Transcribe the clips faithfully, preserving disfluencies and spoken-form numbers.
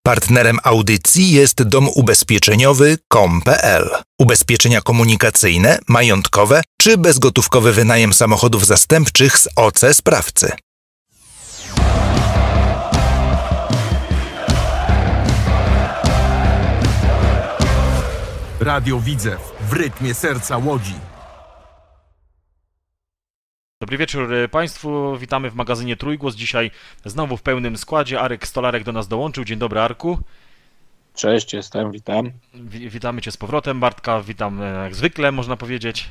Partnerem audycji jest dom ubezpieczeniowy kom kropka pe el. Ubezpieczenia komunikacyjne, majątkowe czy bezgotówkowy wynajem samochodów zastępczych z O C sprawcy. Radio Widzew w rytmie serca Łodzi. Dobry wieczór Państwu, witamy w magazynie Trójgłos. Dzisiaj znowu w pełnym składzie. Arek Stolarek do nas dołączył. Dzień dobry, Arku. Cześć, jestem, witam. Wi- witamy Cię z powrotem, Bartka. Witam jak zwykle, można powiedzieć.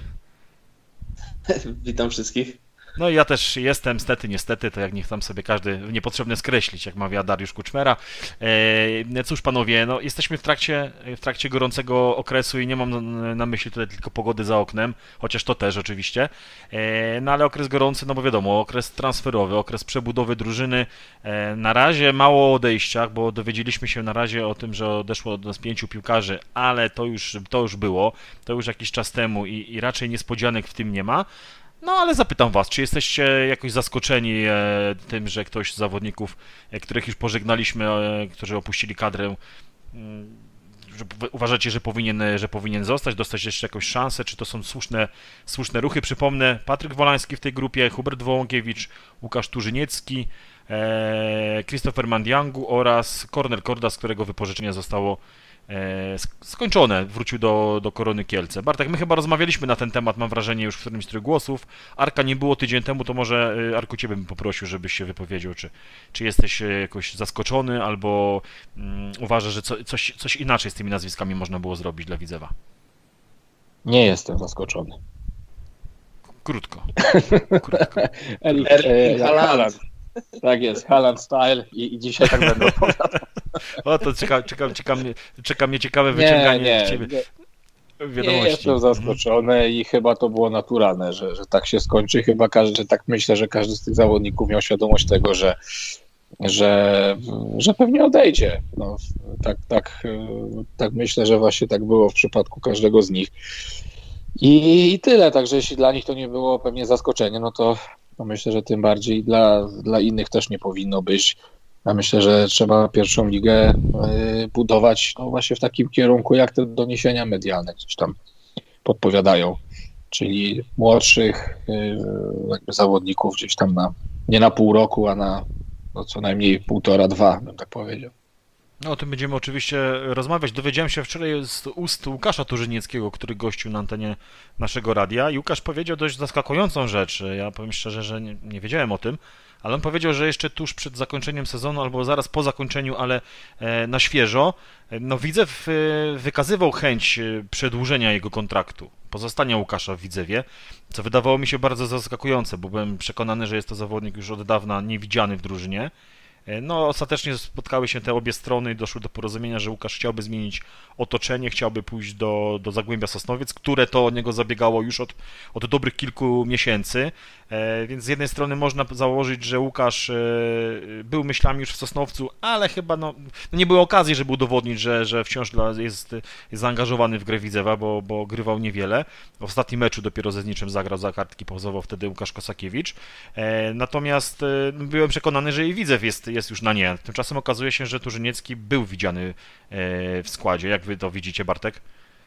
Witam wszystkich. No i ja też jestem, stety, niestety, to jak niech tam sobie każdy niepotrzebne skreślić, jak mawia Dariusz Kuczmera. E, cóż panowie, no jesteśmy w trakcie, w trakcie gorącego okresu i nie mam na myśli tutaj tylko pogody za oknem, chociaż to też oczywiście, e, no ale okres gorący, no bo wiadomo, okres transferowy, okres przebudowy drużyny. E, na razie mało o odejściach, bo dowiedzieliśmy się na razie o tym, że odeszło od nas pięciu piłkarzy, ale to już, to już było, to już jakiś czas temu i, i raczej niespodzianek w tym nie ma. No ale zapytam Was, czy jesteście jakoś zaskoczeni e, tym, że ktoś z zawodników, e, których już pożegnaliśmy, e, którzy opuścili kadrę, m, że uważacie, że powinien, że powinien zostać, dostać jeszcze jakąś szansę, czy to są słuszne, słuszne ruchy? Przypomnę, Patryk Wolański w tej grupie, Hubert Wołąkiewicz, Łukasz Turzyniecki, e, Christopher Mandiangu oraz Kornel Korda, z którego wypożyczenie zostało skończone, wrócił do, do Korony Kielce. Bartek, my chyba rozmawialiśmy na ten temat, mam wrażenie, już w którymś z tych głosów. Arka nie było tydzień temu, to może Arku Ciebie bym poprosił, żebyś się wypowiedział, czy, czy jesteś jakoś zaskoczony, albo um, uważasz, że co, coś, coś inaczej z tymi nazwiskami można było zrobić dla Widzewa? Nie jestem zaskoczony. Krótko. Krótko. Erik, e, Haaland. Tak jest, Haaland style i, i dzisiaj tak będę opowiadał. O, to czeka, czeka, czeka, mnie, czeka mnie ciekawe wyciąganie nie, nie, z Ciebie nie, wiadomości. Nie jestem zaskoczony mm. i chyba to było naturalne, że, że tak się skończy. Chyba każdy, tak myślę, że każdy z tych zawodników miał świadomość tego, że, że, że pewnie odejdzie. No, tak, tak, tak myślę, że właśnie tak było w przypadku każdego z nich. I, i tyle, także jeśli dla nich to nie było pewnie zaskoczenie, no to no myślę, że tym bardziej dla, dla innych też nie powinno być. Ja myślę, że trzeba pierwszą ligę y, budować no właśnie w takim kierunku, jak te doniesienia medialne gdzieś tam podpowiadają. Czyli młodszych y, jakby zawodników gdzieś tam na, nie na pół roku, a na no co najmniej półtora, dwa, bym tak powiedział. No o tym będziemy oczywiście rozmawiać. Dowiedziałem się wczoraj z ust Łukasza Turzynieckiego, który gościł na antenie naszego radia i Łukasz powiedział dość zaskakującą rzecz. Ja powiem szczerze, że nie, nie wiedziałem o tym, ale on powiedział, że jeszcze tuż przed zakończeniem sezonu albo zaraz po zakończeniu, ale e, na świeżo, no Widzew e, wykazywał chęć przedłużenia jego kontraktu, pozostania Łukasza w Widzewie, co wydawało mi się bardzo zaskakujące, bo byłem przekonany, że jest to zawodnik już od dawna niewidziany w drużynie. No, ostatecznie spotkały się te obie strony i doszły do porozumienia, że Łukasz chciałby zmienić otoczenie, chciałby pójść do, do Zagłębia Sosnowiec, które to o niego zabiegało już od, od dobrych kilku miesięcy, e, więc z jednej strony można założyć, że Łukasz e, był myślami już w Sosnowcu, ale chyba no, no nie było okazji, żeby udowodnić, że, że wciąż jest, jest zaangażowany w grę Widzewa, bo, bo grywał niewiele. W ostatnim meczu dopiero ze Zniczem zagrał, za kartki pauzował wtedy Łukasz Kosakiewicz, e, natomiast e, byłem przekonany, że i Widzew jest jest już na nie. Tymczasem okazuje się, że Turzyniecki był widziany w składzie. Jak wy to widzicie, Bartek?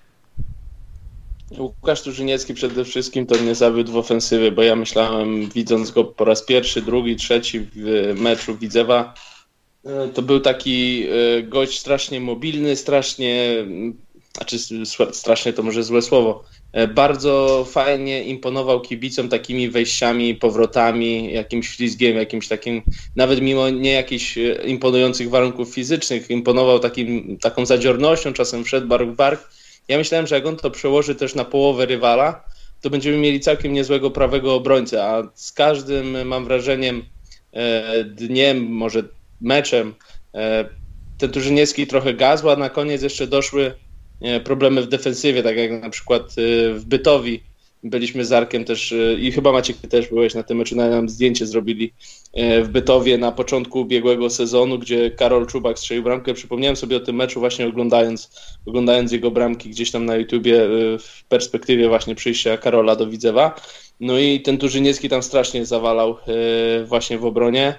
Łukasz Turzyniecki przede wszystkim to mnie zawiódł w ofensywie, bo ja myślałem, widząc go po raz pierwszy, drugi, trzeci w meczu Widzewa, to był taki gość strasznie mobilny, strasznie, znaczy strasznie to może złe słowo, bardzo fajnie imponował kibicom takimi wejściami, powrotami, jakimś ślizgiem, jakimś takim, nawet mimo nie jakichś imponujących warunków fizycznych, imponował takim, taką zadziornością, czasem wszedł bark w bark. Ja myślałem, że jak on to przełoży też na połowę rywala, to będziemy mieli całkiem niezłego prawego obrońcę, a z każdym, mam wrażeniem, dniem, może meczem, ten Turzyniecki trochę gazł, a na koniec jeszcze doszły problemy w defensywie, tak jak na przykład w Bytowi byliśmy z Arkiem też i chyba Maciek, ty też byłeś na tym meczu, nam zdjęcie zrobili w Bytowie na początku ubiegłego sezonu, gdzie Karol Czubak strzelił bramkę. Przypomniałem sobie o tym meczu właśnie oglądając, oglądając jego bramki gdzieś tam na YouTubie w perspektywie właśnie przyjścia Karola do Widzewa. No i ten Turzyniecki tam strasznie zawalał właśnie w obronie.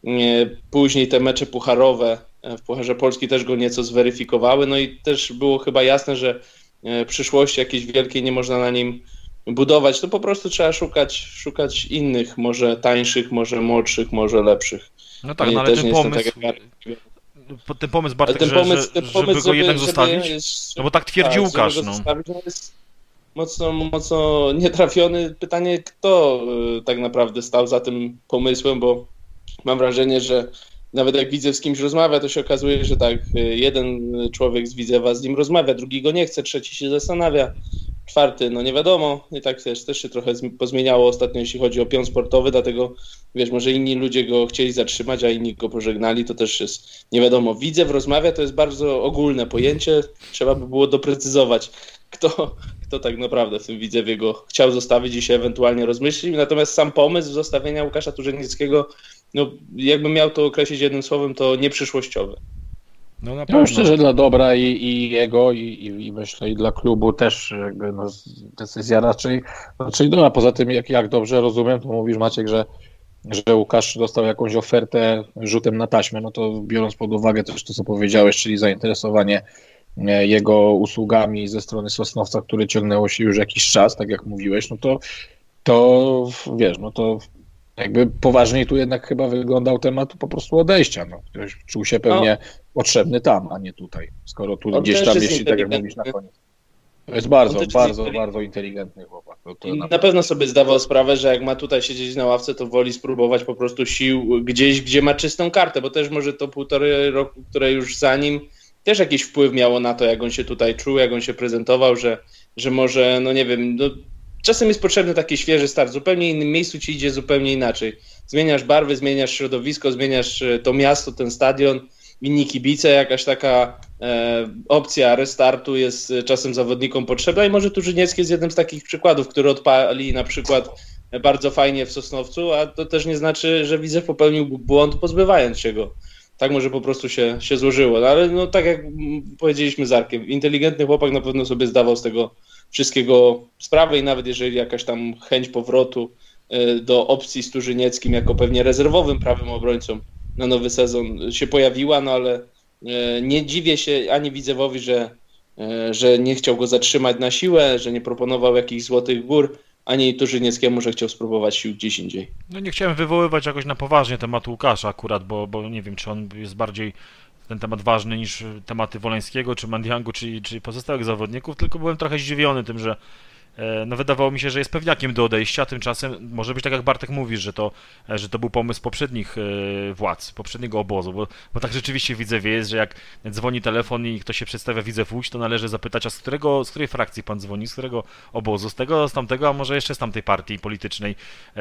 Później te mecze pucharowe w Pucharze Polski też go nieco zweryfikowały, no i też było chyba jasne, że przyszłości jakiejś wielkiej nie można na nim budować, to po prostu trzeba szukać, szukać innych, może tańszych, może młodszych, może lepszych. No tak, no ale ten pomysł, tak jak... ten pomysł Bartek, ten pomysł, że, ten pomysł, żeby go żeby, jednak żeby zostawić, jest, no bo tak twierdzi tak, Łukasz. No. Zostawić, no jest mocno, mocno nietrafiony. Pytanie, kto y, tak naprawdę stał za tym pomysłem, bo mam wrażenie, że nawet jak Widzew z kimś rozmawia, to się okazuje, że tak, jeden człowiek z Widzewa z nim rozmawia, drugi go nie chce, trzeci się zastanawia, czwarty, no nie wiadomo. I tak wiesz, też się trochę pozmieniało ostatnio, jeśli chodzi o pion sportowy, dlatego wiesz, może inni ludzie go chcieli zatrzymać, a inni go pożegnali, to też jest nie wiadomo. Widzew rozmawia, to jest bardzo ogólne pojęcie, trzeba by było doprecyzować, kto, kto tak naprawdę w tym Widzewie go chciał zostawić i się ewentualnie rozmyślił. Natomiast sam pomysł zostawienia Łukasza Turzenieckiego, no jakbym miał to określić jednym słowem, to nieprzyszłościowy. No, na pewno. No myślę, że dla dobra i, i jego, i, i, i myślę, i dla klubu też jakby no, decyzja raczej, raczej dobra. Poza tym, jak, jak dobrze rozumiem, to mówisz, Maciek, że, że Łukasz dostał jakąś ofertę rzutem na taśmę, no to biorąc pod uwagę też to, co powiedziałeś, czyli zainteresowanie jego usługami ze strony Sosnowca, które ciągnęło się już jakiś czas, tak jak mówiłeś, no to, to wiesz, no to jakby poważniej tu jednak chyba wyglądał temat po prostu odejścia. No. Ktoś czuł się pewnie no. potrzebny tam, a nie tutaj, skoro tu on gdzieś tam, jeśli tak jak mówisz na koniec. To jest bardzo, bardzo, jest bardzo inteligentny chłopak. To, to na, na pewno sobie zdawał sprawę, że jak ma tutaj siedzieć na ławce, to woli spróbować po prostu sił gdzieś, gdzie ma czystą kartę, bo też może to półtorej roku, które już za nim, też jakiś wpływ miało na to, jak on się tutaj czuł, jak on się prezentował, że, że może, no nie wiem, no, czasem jest potrzebny taki świeży start, w zupełnie innym miejscu ci idzie zupełnie inaczej. Zmieniasz barwy, zmieniasz środowisko, zmieniasz to miasto, ten stadion, inni kibice, jakaś taka e, opcja restartu jest czasem zawodnikom potrzebna i może Turzyniecki jest jednym z takich przykładów, który odpali na przykład bardzo fajnie w Sosnowcu, a to też nie znaczy, że Widzew popełnił błąd pozbywając się go. Tak może po prostu się, się złożyło. No, ale no, tak jak powiedzieliśmy z Arkiem, inteligentny chłopak na pewno sobie zdawał z tego wszystkiego sprawę i nawet jeżeli jakaś tam chęć powrotu do opcji z Turzynieckim jako pewnie rezerwowym prawym obrońcą na nowy sezon się pojawiła, no ale nie dziwię się ani Widzewowi, że, że nie chciał go zatrzymać na siłę, że nie proponował jakichś złotych gór, ani Turzynieckiemu, że chciał spróbować sił gdzieś indziej. No nie chciałem wywoływać jakoś na poważnie tematu Łukasza akurat, bo, bo nie wiem, czy on jest bardziej ten temat ważny niż tematy Woleńskiego, czy Mandiangu, czy, czy pozostałych zawodników, tylko byłem trochę zdziwiony tym, że no wydawało mi się, że jest pewniakiem do odejścia, tymczasem może być tak jak Bartek mówisz, że to, że to był pomysł poprzednich władz, poprzedniego obozu, bo, bo tak rzeczywiście w Widzewie jest, że jak dzwoni telefon i ktoś się przedstawia Widzew Łódź, to należy zapytać, a z którego, z której frakcji pan dzwoni, z którego obozu, z tego, z tamtego, a może jeszcze z tamtej partii politycznej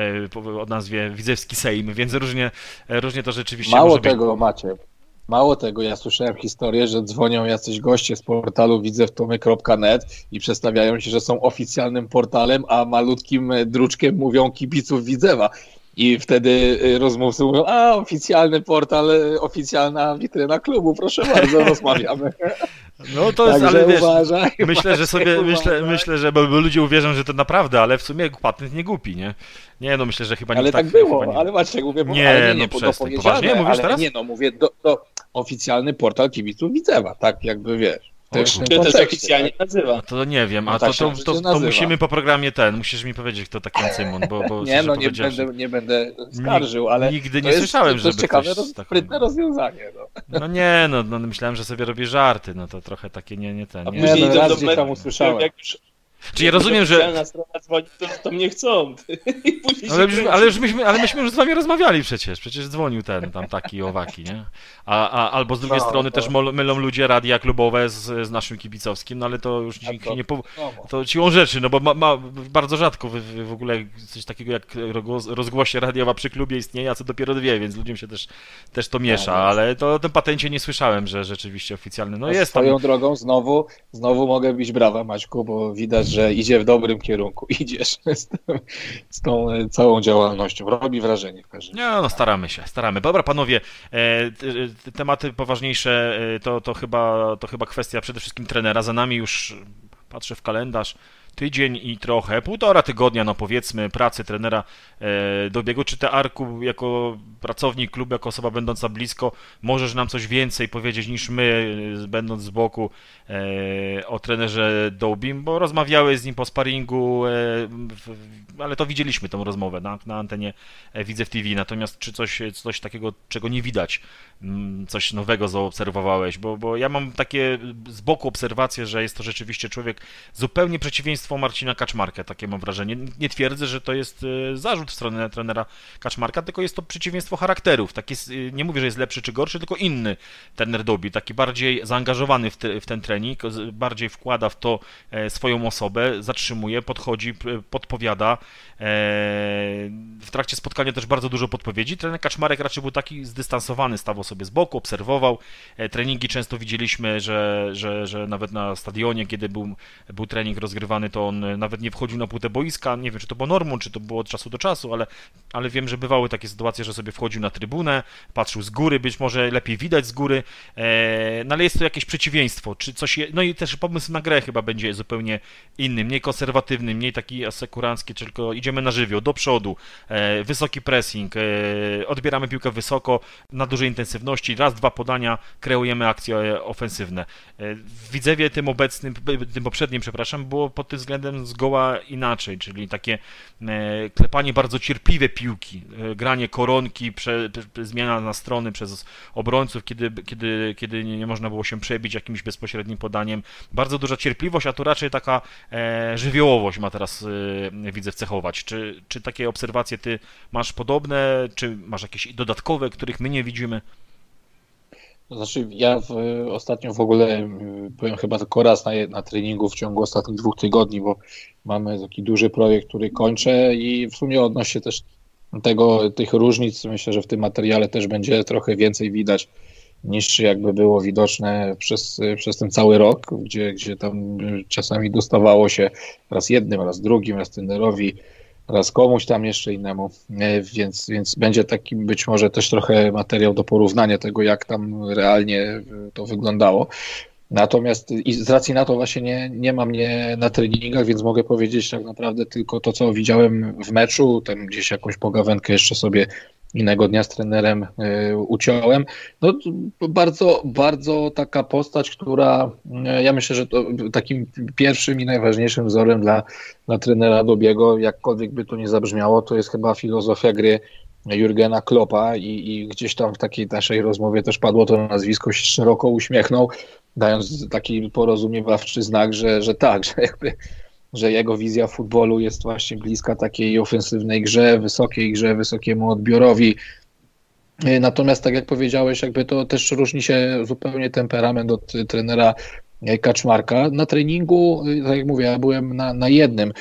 o nazwie Widzewski Sejm, więc różnie, różnie to rzeczywiście Mało może tego, być. Macie. Mało tego, ja słyszałem historię, że dzwonią jacyś goście z portalu widzewtomy kropka net i przedstawiają się, że są oficjalnym portalem, a malutkim druczkiem mówią kibiców Widzewa. I wtedy rozmówcy mówią, a oficjalny portal, oficjalna witryna klubu, proszę bardzo, rozmawiamy. No to jest, ale wiesz, uważaj, myślę, że sobie, myślę, myślę, że bo, bo ludzie uwierzą, że to naprawdę, ale w sumie patent nie głupi, nie? Nie, no myślę, że chyba nie ale tak, tak było, nie... ale Maciek, mówię, nie, ale nie, nie, no po, przestań, poważnie mówisz ale teraz? Nie, no mówię, do, do oficjalny portal kibiców Widzewa, tak jakby wiesz. Czy to się oficjalnie nazywa? No to nie wiem, a no to, tak to, to, to musimy po programie ten, musisz mi powiedzieć, kto taki Cymon, bo, bo nie, no nie będę, nie będę skarżył, ale nigdy nie jest, słyszałem, że to jest żeby ciekawe, ktoś taką... sprytne rozwiązanie. No. no nie, no, no myślałem, że sobie robię żarty, no to trochę takie nie, nie ten. Nie, nie no, raz gdzieś tam usłyszałem. Jak już, Czy ja rozumiem, że... strona dzwoni, to, to mnie chcą. ale, już, ale, już myśmy, ale myśmy już z wami rozmawiali przecież, przecież dzwonił ten tam taki owaki, nie? A, a, albo z drugiej no, strony to... też mylą ludzie radia klubowe z, z naszym kibicowskim, no ale to już to, nie po... to siłą rzeczy, no bo ma, ma bardzo rzadko w, w ogóle coś takiego jak rozgłosie radiowa przy klubie istnieje, a co dopiero dwie, więc ludziom się też, też to miesza, no, ale to o tym patencie nie słyszałem, że rzeczywiście oficjalny, no, no jest tam... Swoją drogą znowu, znowu mogę bić brawa, Maćku, bo widać, że idzie w dobrym kierunku, idziesz z, tym, z tą całą działalnością, robi wrażenie. No, no staramy się, staramy. Dobra panowie, e, tematy poważniejsze to, to, chyba, to chyba kwestia przede wszystkim trenera. Za nami już, patrzę w kalendarz, tydzień i trochę, półtora tygodnia, no powiedzmy, pracy trenera e, Dobiego. Czy ty, Arku, jako pracownik klubu, jako osoba będąca blisko, możesz nam coś więcej powiedzieć niż my, będąc z boku, e, o trenerze Dobim, bo rozmawiałeś z nim po sparingu, e, w, ale to widzieliśmy tą rozmowę na, na antenie Widzew T V, natomiast czy coś, coś takiego, czego nie widać, coś nowego zaobserwowałeś, bo, bo ja mam takie z boku obserwacje, że jest to rzeczywiście człowiek zupełnie przeciwieństwo Marcina Kaczmarka, takie mam wrażenie. Nie twierdzę, że to jest zarzut w stronę trenera Kaczmarka, tylko jest to przeciwieństwo charakterów. Taki, nie mówię, że jest lepszy czy gorszy, tylko inny trener Dobi, taki bardziej zaangażowany w, te, w ten trening, bardziej wkłada w to swoją osobę, zatrzymuje, podchodzi, podpowiada. W trakcie spotkania też bardzo dużo podpowiedzi. Trener Kaczmarek raczej był taki zdystansowany, stawał sobie z boku, obserwował. Treningi często widzieliśmy, że, że, że nawet na stadionie, kiedy był, był trening rozgrywany, to on nawet nie wchodził na płytę boiska. Nie wiem, czy to było normą, czy to było od czasu do czasu, ale, ale wiem, że bywały takie sytuacje, że sobie wchodził na trybunę, patrzył z góry, być może lepiej widać z góry, no ale jest to jakieś przeciwieństwo, czy coś, je... no i też pomysł na grę chyba będzie zupełnie inny, mniej konserwatywny, mniej taki asekurancki, tylko idziemy na żywioł, do przodu, wysoki pressing, odbieramy piłkę wysoko, na dużej intensywności, raz, dwa podania, kreujemy akcje ofensywne. W Widzewie tym obecnym, tym poprzednim, przepraszam, było pod tym względem zgoła inaczej, czyli takie klepanie bardzo cierpliwe piłki, granie koronki, prze, zmiana na strony przez obrońców, kiedy, kiedy, kiedy nie można było się przebić jakimś bezpośrednim podaniem. Bardzo duża cierpliwość, a tu raczej taka e, żywiołowość ma teraz e, Widzew cechować. Czy, czy takie obserwacje ty masz podobne, czy masz jakieś dodatkowe, których my nie widzimy? To znaczy, ja w, ostatnio w ogóle byłem chyba tylko raz na, na treningu w ciągu ostatnich dwóch tygodni, bo mamy taki duży projekt, który kończę i w sumie odnośnie też tego, tych różnic, myślę, że w tym materiale też będzie trochę więcej widać niż jakby było widoczne przez, przez ten cały rok, gdzie, gdzie tam czasami dostawało się raz jednym, raz drugim, raz trenerowi, raz komuś tam jeszcze innemu, więc, więc będzie taki być może też trochę materiał do porównania tego, jak tam realnie to wyglądało. Natomiast i z racji na to właśnie nie, nie ma mnie na treningach, więc mogę powiedzieć tak naprawdę tylko to, co widziałem w meczu, tam gdzieś jakąś pogawędkę jeszcze sobie innego dnia z trenerem y, uciąłem. No bardzo, bardzo taka postać, która y, ja myślę, że to takim pierwszym i najważniejszym wzorem dla, dla trenera Dobiego, jakkolwiek by to nie zabrzmiało, to jest chyba filozofia gry Jurgena Kloppa i, i gdzieś tam w takiej naszej rozmowie też padło to nazwisko, się szeroko uśmiechnął, dając taki porozumiewawczy znak, że, że tak, że jakby że jego wizja futbolu jest właśnie bliska takiej ofensywnej grze, wysokiej grze, wysokiemu odbiorowi. Natomiast tak jak powiedziałeś, jakby to też różni się zupełnie temperament od trenera Kaczmarka. Na treningu, tak jak mówię, ja byłem na, na jednym.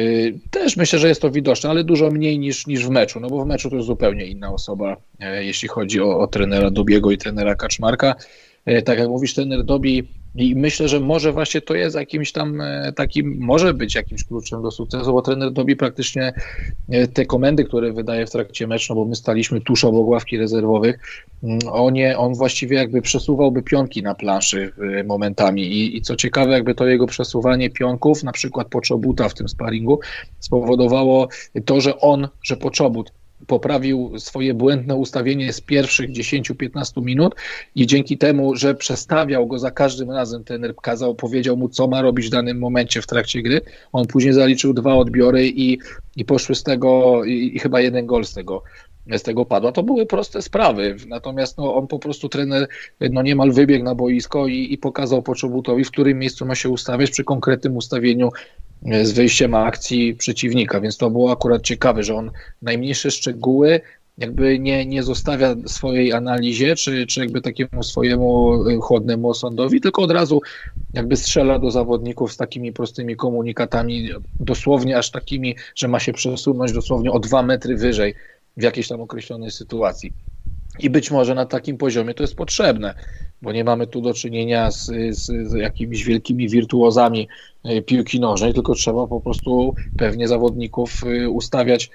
Też myślę, że jest to widoczne, ale dużo mniej niż, niż w meczu, no bo w meczu to jest zupełnie inna osoba, jeśli chodzi o, o trenera Dobiego i trenera Kaczmarka. Tak jak mówisz, trener Dobi, i myślę, że może właśnie to jest jakimś tam takim, może być jakimś kluczem do sukcesu, bo trener Dobi praktycznie te komendy, które wydaje w trakcie meczu, no bo my staliśmy tuż obok ławki rezerwowych, on, je, on właściwie jakby przesuwałby pionki na planszy momentami i, i co ciekawe, jakby to jego przesuwanie pionków, na przykład Poczobuta w tym sparingu, spowodowało to, że on, że Poczobut poprawił swoje błędne ustawienie z pierwszych dziesięć do piętnastu minut i dzięki temu, że przestawiał go za każdym razem, trener kazał, powiedział mu, co ma robić w danym momencie w trakcie gry, on później zaliczył dwa odbiory i, i poszły z tego, i, i chyba jeden gol z tego, z tego padła. To były proste sprawy, natomiast no, on po prostu, trener no, niemal wybiegł na boisko i, i pokazał Poczobutowi, w którym miejscu ma się ustawiać przy konkretnym ustawieniu z wyjściem akcji przeciwnika, więc to było akurat ciekawe, że on najmniejsze szczegóły jakby nie, nie zostawia swojej analizie, czy, czy jakby takiemu swojemu chłodnemu osądowi, tylko od razu jakby strzela do zawodników z takimi prostymi komunikatami, dosłownie aż takimi, że ma się przesunąć dosłownie o dwa metry wyżej w jakiejś tam określonej sytuacji. I być może na takim poziomie to jest potrzebne, bo nie mamy tu do czynienia z, z, z jakimiś wielkimi wirtuozami piłki nożnej, tylko trzeba po prostu pewnie zawodników ustawiać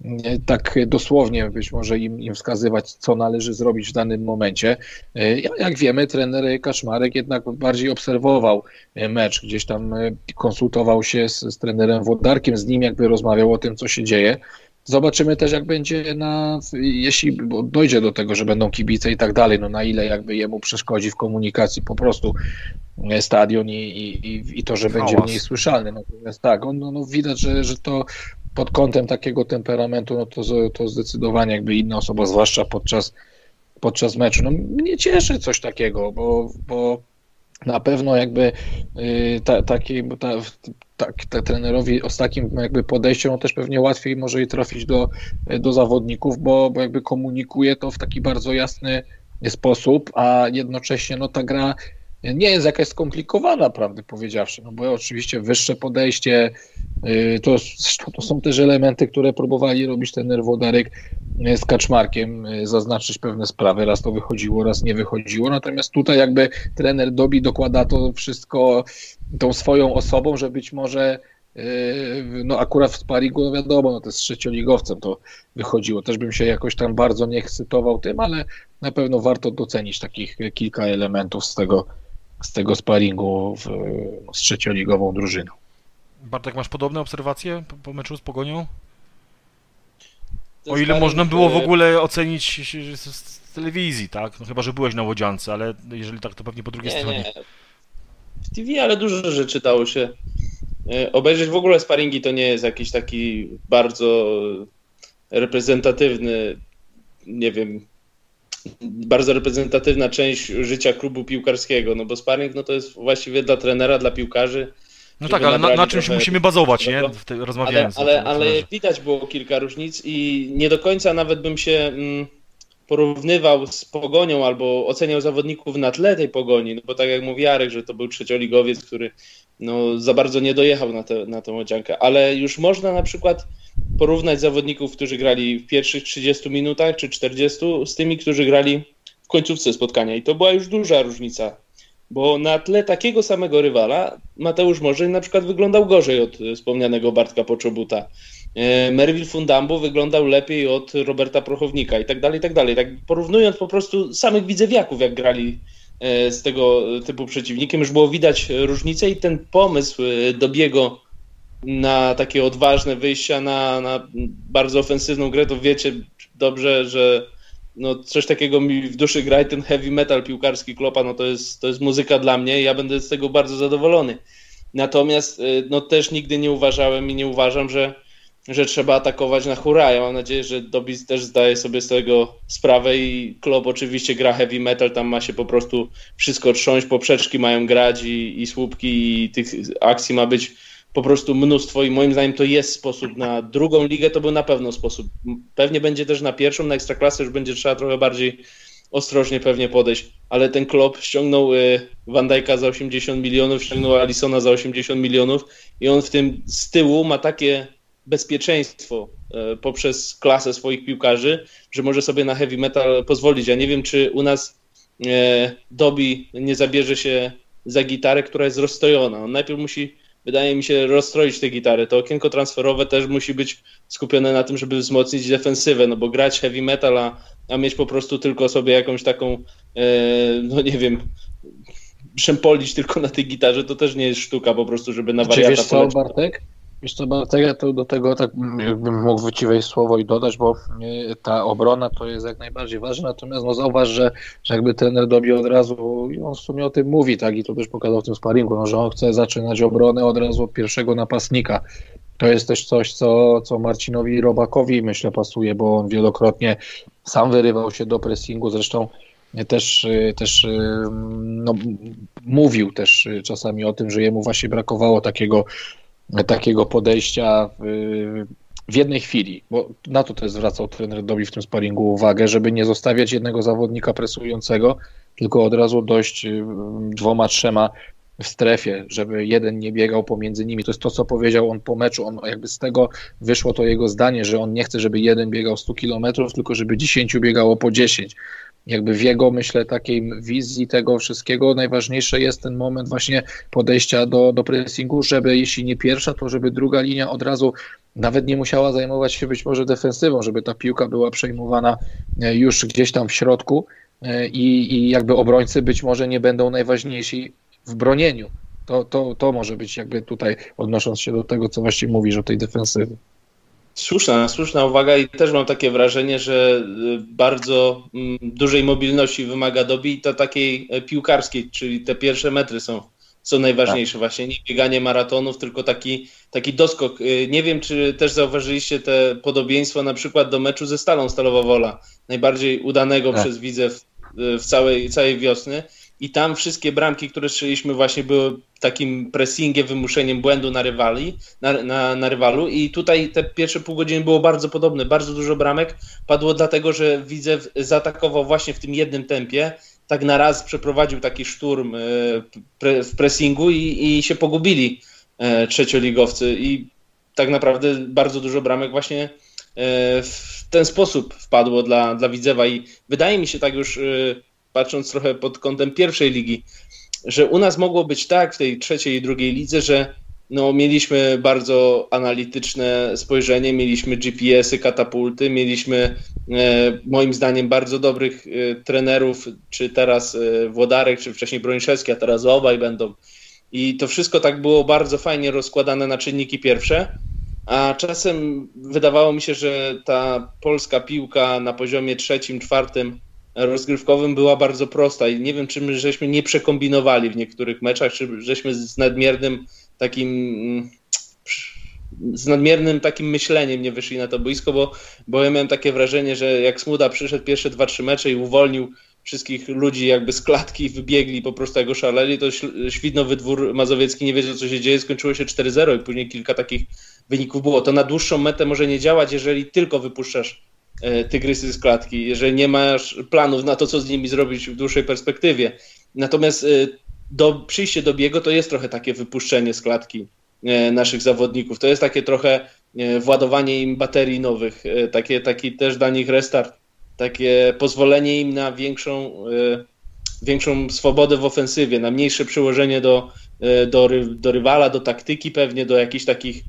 tak dosłownie być może im, im wskazywać, co należy zrobić w danym momencie. Jak wiemy, trener Kaczmarek jednak bardziej obserwował mecz, gdzieś tam konsultował się z, z trenerem Włodarkiem, z nim jakby rozmawiał o tym, co się dzieje. Zobaczymy też, jak będzie, na, jeśli dojdzie do tego, że będą kibice i tak dalej, no na ile jakby jemu przeszkodzi w komunikacji po prostu stadion i, i, i to, że będzie mniej słyszalny. Natomiast tak, on, no, no widać, że, że to pod kątem takiego temperamentu, no to, to zdecydowanie jakby inna osoba, zwłaszcza podczas, podczas meczu. No mnie cieszy coś takiego, bo, bo na pewno jakby y, ta, taki, ta, ta, ta, trenerowi z takim jakby podejściem no też pewnie łatwiej może i trafić do, do zawodników, bo, bo jakby komunikuje to w taki bardzo jasny sposób, a jednocześnie no ta gra nie jest jakaś skomplikowana, prawdę powiedziawszy, no bo oczywiście wyższe podejście, to, to są też elementy, które próbowali robić trener Włodarek z Kaczmarkiem, zaznaczyć pewne sprawy, raz to wychodziło, raz nie wychodziło, natomiast tutaj jakby trener Dobi dokłada to wszystko tą swoją osobą, że być może no akurat w sparingu, no wiadomo, no to jest trzecioligowcem to wychodziło, też bym się jakoś tam bardzo nie ekscytował tym, ale na pewno warto docenić takich kilka elementów z tego z tego sparingu w, z trzecioligową drużyną. Bartek, masz podobne obserwacje po, po meczu z Pogonią? Ten O ile sparing, można było w ogóle ocenić z, z telewizji, tak? No chyba, że byłeś na Łodziance, ale jeżeli tak, to pewnie po drugiej nie, stronie. Nie. W T V, ale dużo rzeczy dało się obejrzeć. W ogóle sparingi to nie jest jakiś taki bardzo reprezentatywny, nie wiem, bardzo reprezentatywna część życia klubu piłkarskiego, no bo sparring no to jest właściwie dla trenera, dla piłkarzy. No tak, ale na, na czymś musimy bazować, nie? W te, rozmawiając. Ale, ale, ale widać było kilka różnic i nie do końca nawet bym się mm, porównywał z Pogonią albo oceniał zawodników na tle tej Pogoni, no bo tak jak mówi Jarek, że to był trzecioligowiec, który no, za bardzo nie dojechał na, te, na tę Łodziankę, ale już można na przykład porównać zawodników, którzy grali w pierwszych trzydziestu minutach czy czterdziestu z tymi, którzy grali w końcówce spotkania i to była już duża różnica, bo na tle takiego samego rywala Mateusz Morzeń na przykład wyglądał gorzej od wspomnianego Bartka Poczobuta. Mervil Fundambo wyglądał lepiej od Roberta Prochownika i tak dalej, i tak dalej. Tak porównując po prostu samych widzewiaków, jak grali z tego typu przeciwnikiem, już było widać różnicę i ten pomysł Dobiego na takie odważne wyjścia, na, na bardzo ofensywną grę, to wiecie dobrze, że no coś takiego mi w duszy gra i ten heavy metal piłkarski Kloppa, no to jest, to jest muzyka dla mnie i ja będę z tego bardzo zadowolony. Natomiast no też nigdy nie uważałem i nie uważam, że, że trzeba atakować na hura. Ja mam nadzieję, że Dobis też zdaje sobie z tego sprawę i Klopp oczywiście gra heavy metal, tam ma się po prostu wszystko trząść, poprzeczki mają grać i, i słupki i tych akcji ma być po prostu mnóstwo i moim zdaniem to jest sposób na drugą ligę, to był na pewno sposób. Pewnie będzie też na pierwszą, na Ekstraklasę już będzie trzeba trochę bardziej ostrożnie pewnie podejść, ale ten Klopp ściągnął Van Dijk'a za osiemdziesiąt milionów, ściągnął Alisona za osiemdziesiąt milionów i on w tym z tyłu ma takie bezpieczeństwo poprzez klasę swoich piłkarzy, że może sobie na heavy metal pozwolić. Ja nie wiem, czy u nas Dobi nie zabierze się za gitarę, która jest rozstojona. On najpierw musi, wydaje mi się, rozstroić te gitary. To okienko transferowe też musi być skupione na tym, żeby wzmocnić defensywę, no bo grać heavy metal, a, a mieć po prostu tylko sobie jakąś taką, e, no nie wiem, szempolić tylko na tej gitarze, to też nie jest sztuka po prostu, żeby na wariata wiesz co, polecić. Bartek? Wiesz co, Bartek, ja to do tego tak bym mógł ci wejść słowo i dodać, bo ta obrona to jest jak najbardziej ważne, natomiast no zauważ, że, że jakby trener Dobi od razu, i on w sumie o tym mówi, tak, i to też pokazał w tym sparingu, no, że on chce zaczynać obronę od razu od pierwszego napastnika. To jest też coś, co, co Marcinowi Robakowi, myślę, pasuje, bo on wielokrotnie sam wyrywał się do pressingu, zresztą też, też no, mówił też czasami o tym, że jemu właśnie brakowało takiego takiego podejścia w, w jednej chwili, bo na to też zwracał trener Dobi w tym sparingu uwagę, żeby nie zostawiać jednego zawodnika presującego, tylko od razu dojść dwoma, trzema w strefie, żeby jeden nie biegał pomiędzy nimi. To jest to, co powiedział on po meczu. On jakby z tego wyszło to jego zdanie, że on nie chce, żeby jeden biegał sto kilometrów, tylko żeby dziesięciu biegało po dziesięć. jakby w jego, myślę, takiej wizji tego wszystkiego najważniejszy jest ten moment właśnie podejścia do, do pressingu, żeby jeśli nie pierwsza, to żeby druga linia od razu nawet nie musiała zajmować się być może defensywą, żeby ta piłka była przejmowana już gdzieś tam w środku i, i jakby obrońcy być może nie będą najważniejsi w bronieniu. To, to, to może być jakby tutaj, odnosząc się do tego, co właściwie mówisz o tej defensywie. Słuszna, słuszna uwaga i też mam takie wrażenie, że bardzo dużej mobilności wymaga Dobi i to takiej piłkarskiej, czyli te pierwsze metry są, są najważniejsze. Tak. Właśnie nie bieganie maratonów, tylko taki, taki doskok. Nie wiem, czy też zauważyliście te podobieństwo na przykład do meczu ze Stalą Stalowa Wola, najbardziej udanego tak. przez Widzew w całej, całej wiosny. I tam wszystkie bramki, które strzeliśmy właśnie były takim pressingiem, wymuszeniem błędu na rywali, na, na, na rywalu i tutaj te pierwsze pół godziny było bardzo podobne. Bardzo dużo bramek padło dlatego, że Widzew zaatakował właśnie w tym jednym tempie, tak na raz przeprowadził taki szturm pre, w pressingu i, i się pogubili trzecioligowcy i tak naprawdę bardzo dużo bramek właśnie w ten sposób wpadło dla, dla Widzewa i wydaje mi się tak już patrząc trochę pod kątem pierwszej ligi, że u nas mogło być tak w tej trzeciej i drugiej lidze, że no, mieliśmy bardzo analityczne spojrzenie, mieliśmy G P S-y, katapulty, mieliśmy e, moim zdaniem bardzo dobrych e, trenerów, czy teraz e, Włodarek, czy wcześniej Broniszewski, a teraz obaj będą. I to wszystko tak było bardzo fajnie rozkładane na czynniki pierwsze, a czasem wydawało mi się, że ta polska piłka na poziomie trzecim, czwartym rozgrywkowym była bardzo prosta i nie wiem, czy my żeśmy nie przekombinowali w niektórych meczach, czy żeśmy z nadmiernym takim z nadmiernym takim myśleniem nie wyszli na to boisko, bo, bo ja miałem takie wrażenie, że jak Smuda przyszedł pierwsze dwa, trzy mecze i uwolnił wszystkich ludzi jakby z klatki i wybiegli po prostu jak oszaleli, to Świdnowy Dwór Mazowiecki nie wiedział, co się dzieje, skończyło się cztery zero i później kilka takich wyników było. To na dłuższą metę może nie działać, jeżeli tylko wypuszczasz tygrysy z klatki, jeżeli nie masz planów na to, co z nimi zrobić w dłuższej perspektywie. Natomiast do, przyjście do biegu to jest trochę takie wypuszczenie z klatki naszych zawodników. To jest takie trochę władowanie im baterii nowych, takie, taki też dla nich restart, takie pozwolenie im na większą, większą swobodę w ofensywie, na mniejsze przyłożenie do, do, do rywala, do taktyki pewnie, do jakichś takich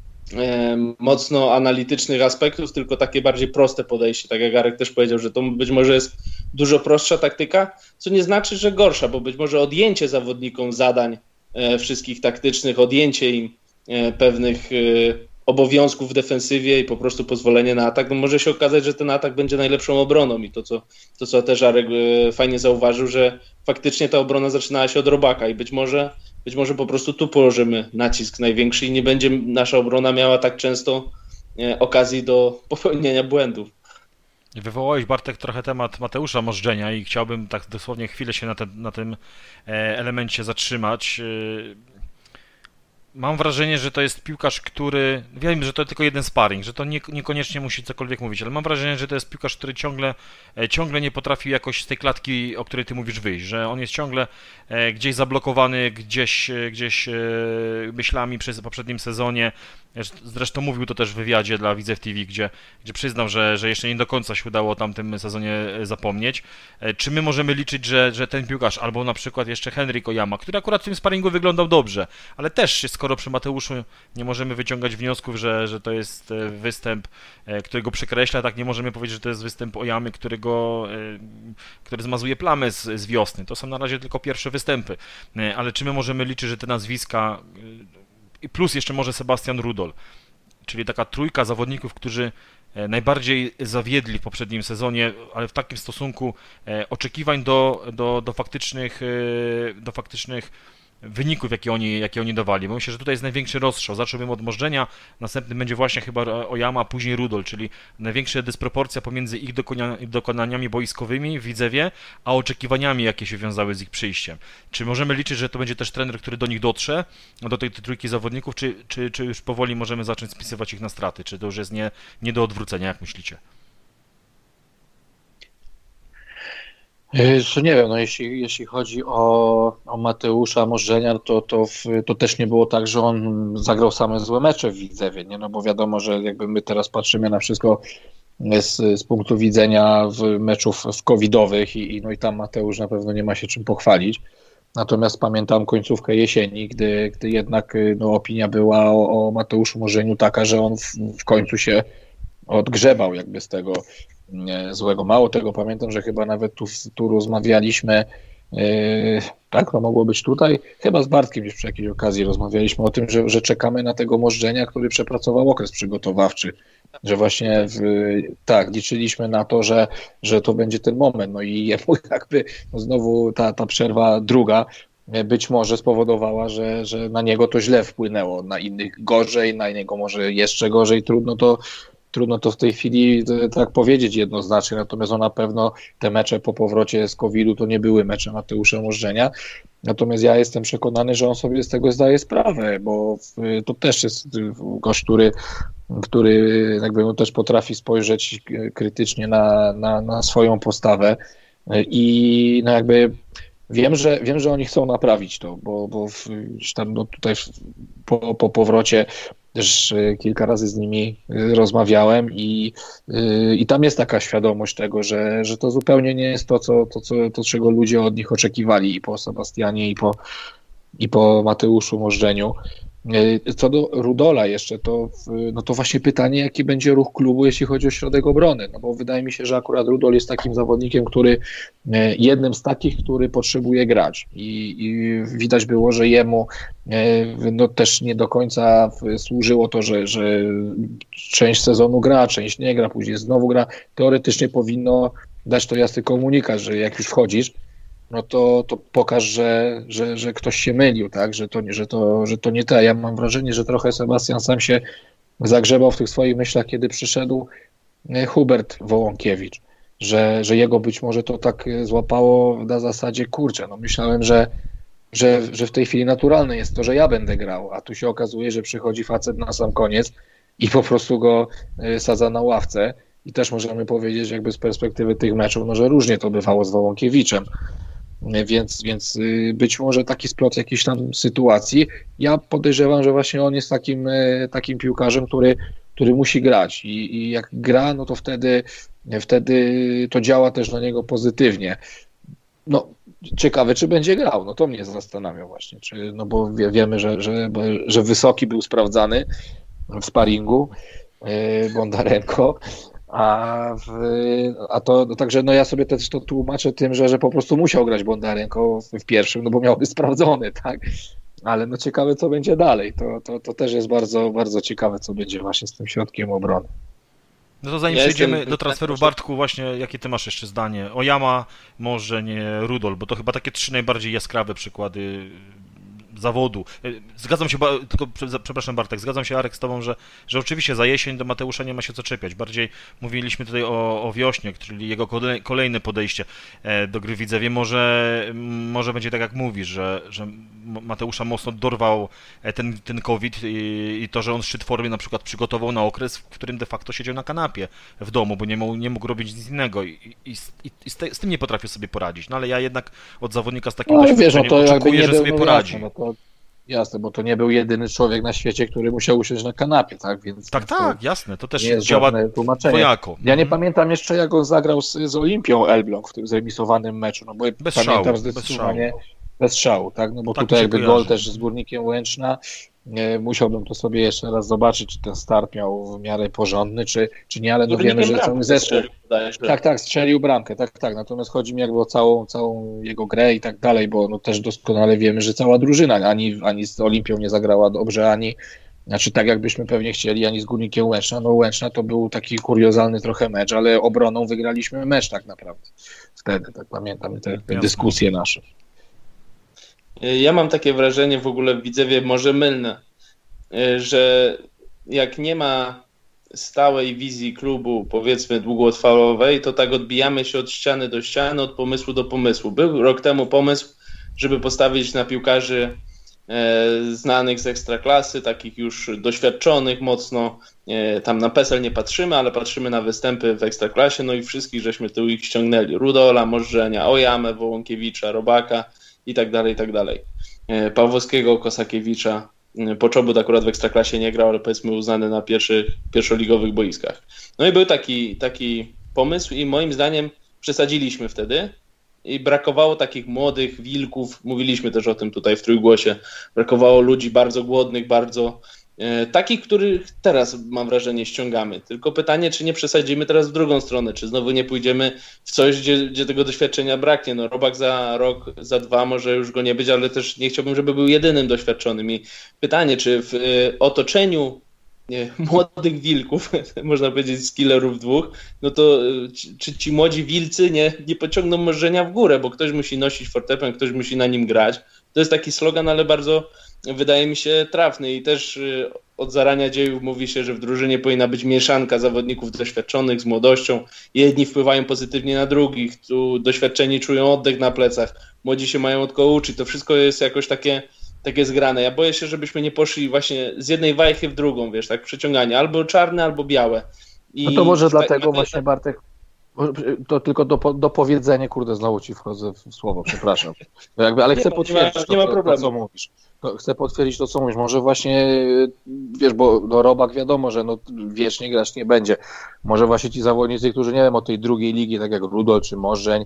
mocno analitycznych aspektów, tylko takie bardziej proste podejście, tak jak Arek też powiedział, że to być może jest dużo prostsza taktyka, co nie znaczy, że gorsza, bo być może odjęcie zawodnikom zadań wszystkich taktycznych, odjęcie im pewnych obowiązków w defensywie i po prostu pozwolenie na atak, no może się okazać, że ten atak będzie najlepszą obroną i to, co, to, co też Arek fajnie zauważył, że faktycznie ta obrona zaczynała się od Robaka i być może Być może po prostu tu położymy nacisk największy i nie będzie nasza obrona miała tak często okazji do popełnienia błędów. Wywołałeś, Bartek, trochę temat Mateusza Możdżenia i chciałbym tak dosłownie chwilę się na, te, na tym elemencie zatrzymać. Mam wrażenie, że to jest piłkarz, który... Wiem, że to tylko jeden sparring, że to nie, niekoniecznie musi cokolwiek mówić, ale mam wrażenie, że to jest piłkarz, który ciągle, ciągle nie potrafi jakoś z tej klatki, o której ty mówisz, wyjść, że on jest ciągle gdzieś zablokowany, gdzieś, gdzieś myślami przez poprzednim sezonie. Zresztą mówił to też w wywiadzie dla Widzew T V, gdzie, gdzie przyznał, że, że jeszcze nie do końca się udało o tamtym sezonie zapomnieć. Czy my możemy liczyć, że, że ten piłkarz, albo na przykład jeszcze Henryk Oyama, który akurat w tym sparingu wyglądał dobrze, ale też, skoro przy Mateuszu nie możemy wyciągać wniosków, że, że to jest występ, który go przekreśla, tak nie możemy powiedzieć, że to jest występ Oyamy, który, go, który zmazuje plamę z, z wiosny. To są na razie tylko pierwsze występy, ale czy my możemy liczyć, że te nazwiska... Plus jeszcze może Sebastian Rudol, czyli taka trójka zawodników, którzy najbardziej zawiedli w poprzednim sezonie, ale w takim stosunku oczekiwań do, do, do faktycznych, do faktycznych wyników, jakie oni, jakie oni dawali. Bo myślę, że tutaj jest największy rozstrzał. Zacząłbym od Możdżenia, następnym będzie właśnie chyba Oyama, a później Rudol, czyli największa dysproporcja pomiędzy ich dokonaniami boiskowymi w Widzewie, a oczekiwaniami, jakie się wiązały z ich przyjściem. Czy możemy liczyć, że to będzie też trener, który do nich dotrze, do tej trójki zawodników, czy, czy, czy już powoli możemy zacząć spisywać ich na straty? Czy to już jest nie, nie do odwrócenia, jak myślicie? Jeszcze nie wiem, no jeśli, jeśli chodzi o, o Mateusza Możdżenia, to, to, w, to też nie było tak, że on zagrał same złe mecze w Widzewie, nie? No bo wiadomo, że jakby my teraz patrzymy na wszystko z, z punktu widzenia w meczów w covidowych i, no i tam Mateusz na pewno nie ma się czym pochwalić. Natomiast pamiętam końcówkę jesieni, gdy, gdy jednak no, opinia była o, o Mateuszu Morzeniu taka, że on w, w końcu się odgrzebał jakby z tego nie, złego. Mało tego, pamiętam, że chyba nawet tu, tu rozmawialiśmy, yy, tak, no mogło być tutaj, chyba z Bartkiem gdzieś przy jakiejś okazji rozmawialiśmy o tym, że, że czekamy na tego Morzenia, który przepracował okres przygotowawczy, że właśnie w, tak, liczyliśmy na to, że, że to będzie ten moment, no i jemu jakby no znowu ta, ta przerwa druga być może spowodowała, że, że na niego to źle wpłynęło, na innych gorzej, na niego może jeszcze gorzej, trudno to Trudno to w tej chwili tak powiedzieć jednoznacznie, natomiast on na pewno te mecze po powrocie z kowida to nie były mecze Mateusza Morzenia. Natomiast ja jestem przekonany, że on sobie z tego zdaje sprawę, bo to też jest gość, który, który jakby no też potrafi spojrzeć krytycznie na, na, na swoją postawę i no jakby wiem, że wiem, że oni chcą naprawić to, bo, bo w, tam no tutaj po, po powrocie też kilka razy z nimi rozmawiałem i, i tam jest taka świadomość tego, że, że to zupełnie nie jest to, co, to, co, to, czego ludzie od nich oczekiwali i po Sebastianie, i po, i po Mateuszu Morzeniu. Co do Rudola jeszcze, to, no to właśnie pytanie, jaki będzie ruch klubu, jeśli chodzi o środek obrony, no bo wydaje mi się, że akurat Rudol jest takim zawodnikiem, który, jednym z takich, który potrzebuje grać i, i widać było, że jemu no też nie do końca służyło to, że, że część sezonu gra, część nie gra, później znowu gra. Teoretycznie powinno dać to jasny komunikat, że jak już wchodzisz, no to, to pokaż, że, że, że ktoś się mylił, tak? Że to, że, to, że to nie to. Ja mam wrażenie, że trochę Sebastian sam się zagrzebał w tych swoich myślach, kiedy przyszedł Hubert Wołąkiewicz, że, że jego być może to tak złapało na zasadzie, kurczę, no myślałem, że, że, że w tej chwili naturalne jest to, że ja będę grał, a tu się okazuje, że przychodzi facet na sam koniec i po prostu go sadza na ławce. I też możemy powiedzieć jakby z perspektywy tych meczów, no, że różnie to bywało z Wołąkiewiczem. Więc, więc być może taki splot jakiejś tam sytuacji. Ja podejrzewam, że właśnie on jest takim, takim piłkarzem, który, który musi grać i, i jak gra, no to wtedy, wtedy to działa też na niego pozytywnie. No ciekawe, czy będzie grał, no to mnie zastanawia właśnie, czy, no bo wie, wiemy, że, że, że Wysoki był sprawdzany w sparingu, Bondarenko. A, w, a to no, także no ja sobie też to tłumaczę tym, że, że po prostu musiał grać Bondarenko w, w pierwszym, no bo miałby sprawdzony, tak? Ale no ciekawe, co będzie dalej. To, to, to też jest bardzo, bardzo ciekawe, co będzie właśnie z tym środkiem obrony. No to zanim ja przejdziemy jestem... do transferu, Bartku, właśnie jakie ty masz jeszcze zdanie? Oyama, może nie Rudol, bo to chyba takie trzy najbardziej jaskrawe przykłady zawodu. Zgadzam się, tylko przepraszam Bartek, zgadzam się Arek z tobą, że, że oczywiście za jesień do Mateusza nie ma się co czepiać. Bardziej mówiliśmy tutaj o, o wiośnie, czyli jego kolejne podejście do gry w Widzewie. Może, może będzie tak jak mówisz, że, że Mateusza mocno dorwał ten, ten COVID i, i to, że on szczyt formy na przykład przygotował na okres, w którym de facto siedział na kanapie w domu, bo nie mógł, nie mógł robić nic innego i, i, i, i z, te, z tym nie potrafił sobie poradzić. No ale ja jednak od zawodnika z takim no, doświadczeniem wiesz, no to oczekuję, że był, sobie no poradzi. Jasne, no to, jasne, bo to nie był jedyny człowiek na świecie, który musiał usiąść na kanapie, tak? Więc tak, tak, jasne, to też nie jest działa dwojako. Ja nie mhm. pamiętam jeszcze, jak on zagrał z, z Olimpią Elbląg w tym zremisowanym meczu, no bo bez pamiętam szału, zdecydowanie bez szału, tak? No bo tak tutaj jakby kojarzy. gol też z Górnikiem Łęczna, nie, musiałbym to sobie jeszcze raz zobaczyć, czy ten start miał w miarę porządny, czy, czy nie, ale no wiemy, że cały zespół... Tak, tak, strzelił bramkę, tak, tak, natomiast chodzi mi jakby o całą, całą jego grę i tak dalej, bo no też doskonale wiemy, że cała drużyna ani, ani z Olimpią nie zagrała dobrze, ani, znaczy tak jakbyśmy pewnie chcieli, ani z Górnikiem Łęczna. No Łęczna to był taki kuriozalny trochę mecz, ale obroną wygraliśmy mecz tak naprawdę wtedy, tak pamiętam te, te dyskusje nasze. Ja mam takie wrażenie w ogóle w Widzewie, może mylne, że jak nie ma stałej wizji klubu, powiedzmy długotrwałej, to tak odbijamy się od ściany do ściany, od pomysłu do pomysłu. Był rok temu pomysł, żeby postawić na piłkarzy znanych z Ekstraklasy, takich już doświadczonych mocno. Tam na P E S L nie patrzymy, ale patrzymy na występy w Ekstraklasie, no i wszystkich żeśmy tu ich ściągnęli. Rudola, Morzenia, Oyamę, Wołąkiewicza, Robaka i tak dalej, i tak dalej. Pawłowskiego, Kosakiewicza Poczobut akurat w Ekstraklasie nie grał, ale powiedzmy uznany na pierwszych, pierwszoligowych boiskach. No i był taki, taki pomysł i moim zdaniem przesadziliśmy wtedy i brakowało takich młodych wilków, mówiliśmy też o tym tutaj w Trójgłosie, brakowało ludzi bardzo głodnych, bardzo e, takich, których teraz mam wrażenie ściągamy. Tylko pytanie, czy nie przesadzimy teraz w drugą stronę, czy znowu nie pójdziemy w coś, gdzie, gdzie tego doświadczenia braknie. No Robak za rok, za dwa może już go nie być, ale też nie chciałbym, żeby był jedynym doświadczonym. I pytanie, czy w e, otoczeniu nie, młodych wilków, można powiedzieć skillerów dwóch, no to czy ci młodzi wilcy nie, nie pociągną morzenia w górę, bo ktoś musi nosić fortepian, ktoś musi na nim grać. To jest taki slogan, ale bardzo wydaje mi się trafny i też od zarania dziejów mówi się, że w drużynie powinna być mieszanka zawodników doświadczonych z młodością. Jedni wpływają pozytywnie na drugich, tu doświadczeni czują oddech na plecach, młodzi się mają od kogo uczyć. To wszystko jest jakoś takie takie zgrane. Ja boję się, żebyśmy nie poszli właśnie z jednej wajchy w drugą, wiesz, tak przeciąganie, albo czarne, albo białe. I no to może tak, dlatego tak, właśnie, Bartek, to tylko do, do powiedzenia, kurde, znowu ci wchodzę w słowo, przepraszam. Jakby, ale nie chcę ma, potwierdzić nie ma, to, nie ma to, problemu. to, co mówisz. To chcę potwierdzić to, co mówisz. Może właśnie, wiesz, bo no, Robak wiadomo, że no, wiecznie grać nie będzie. Może właśnie ci zawodnicy, którzy nie wiem, o tej drugiej ligi, tak jak Rudol czy Morzeń,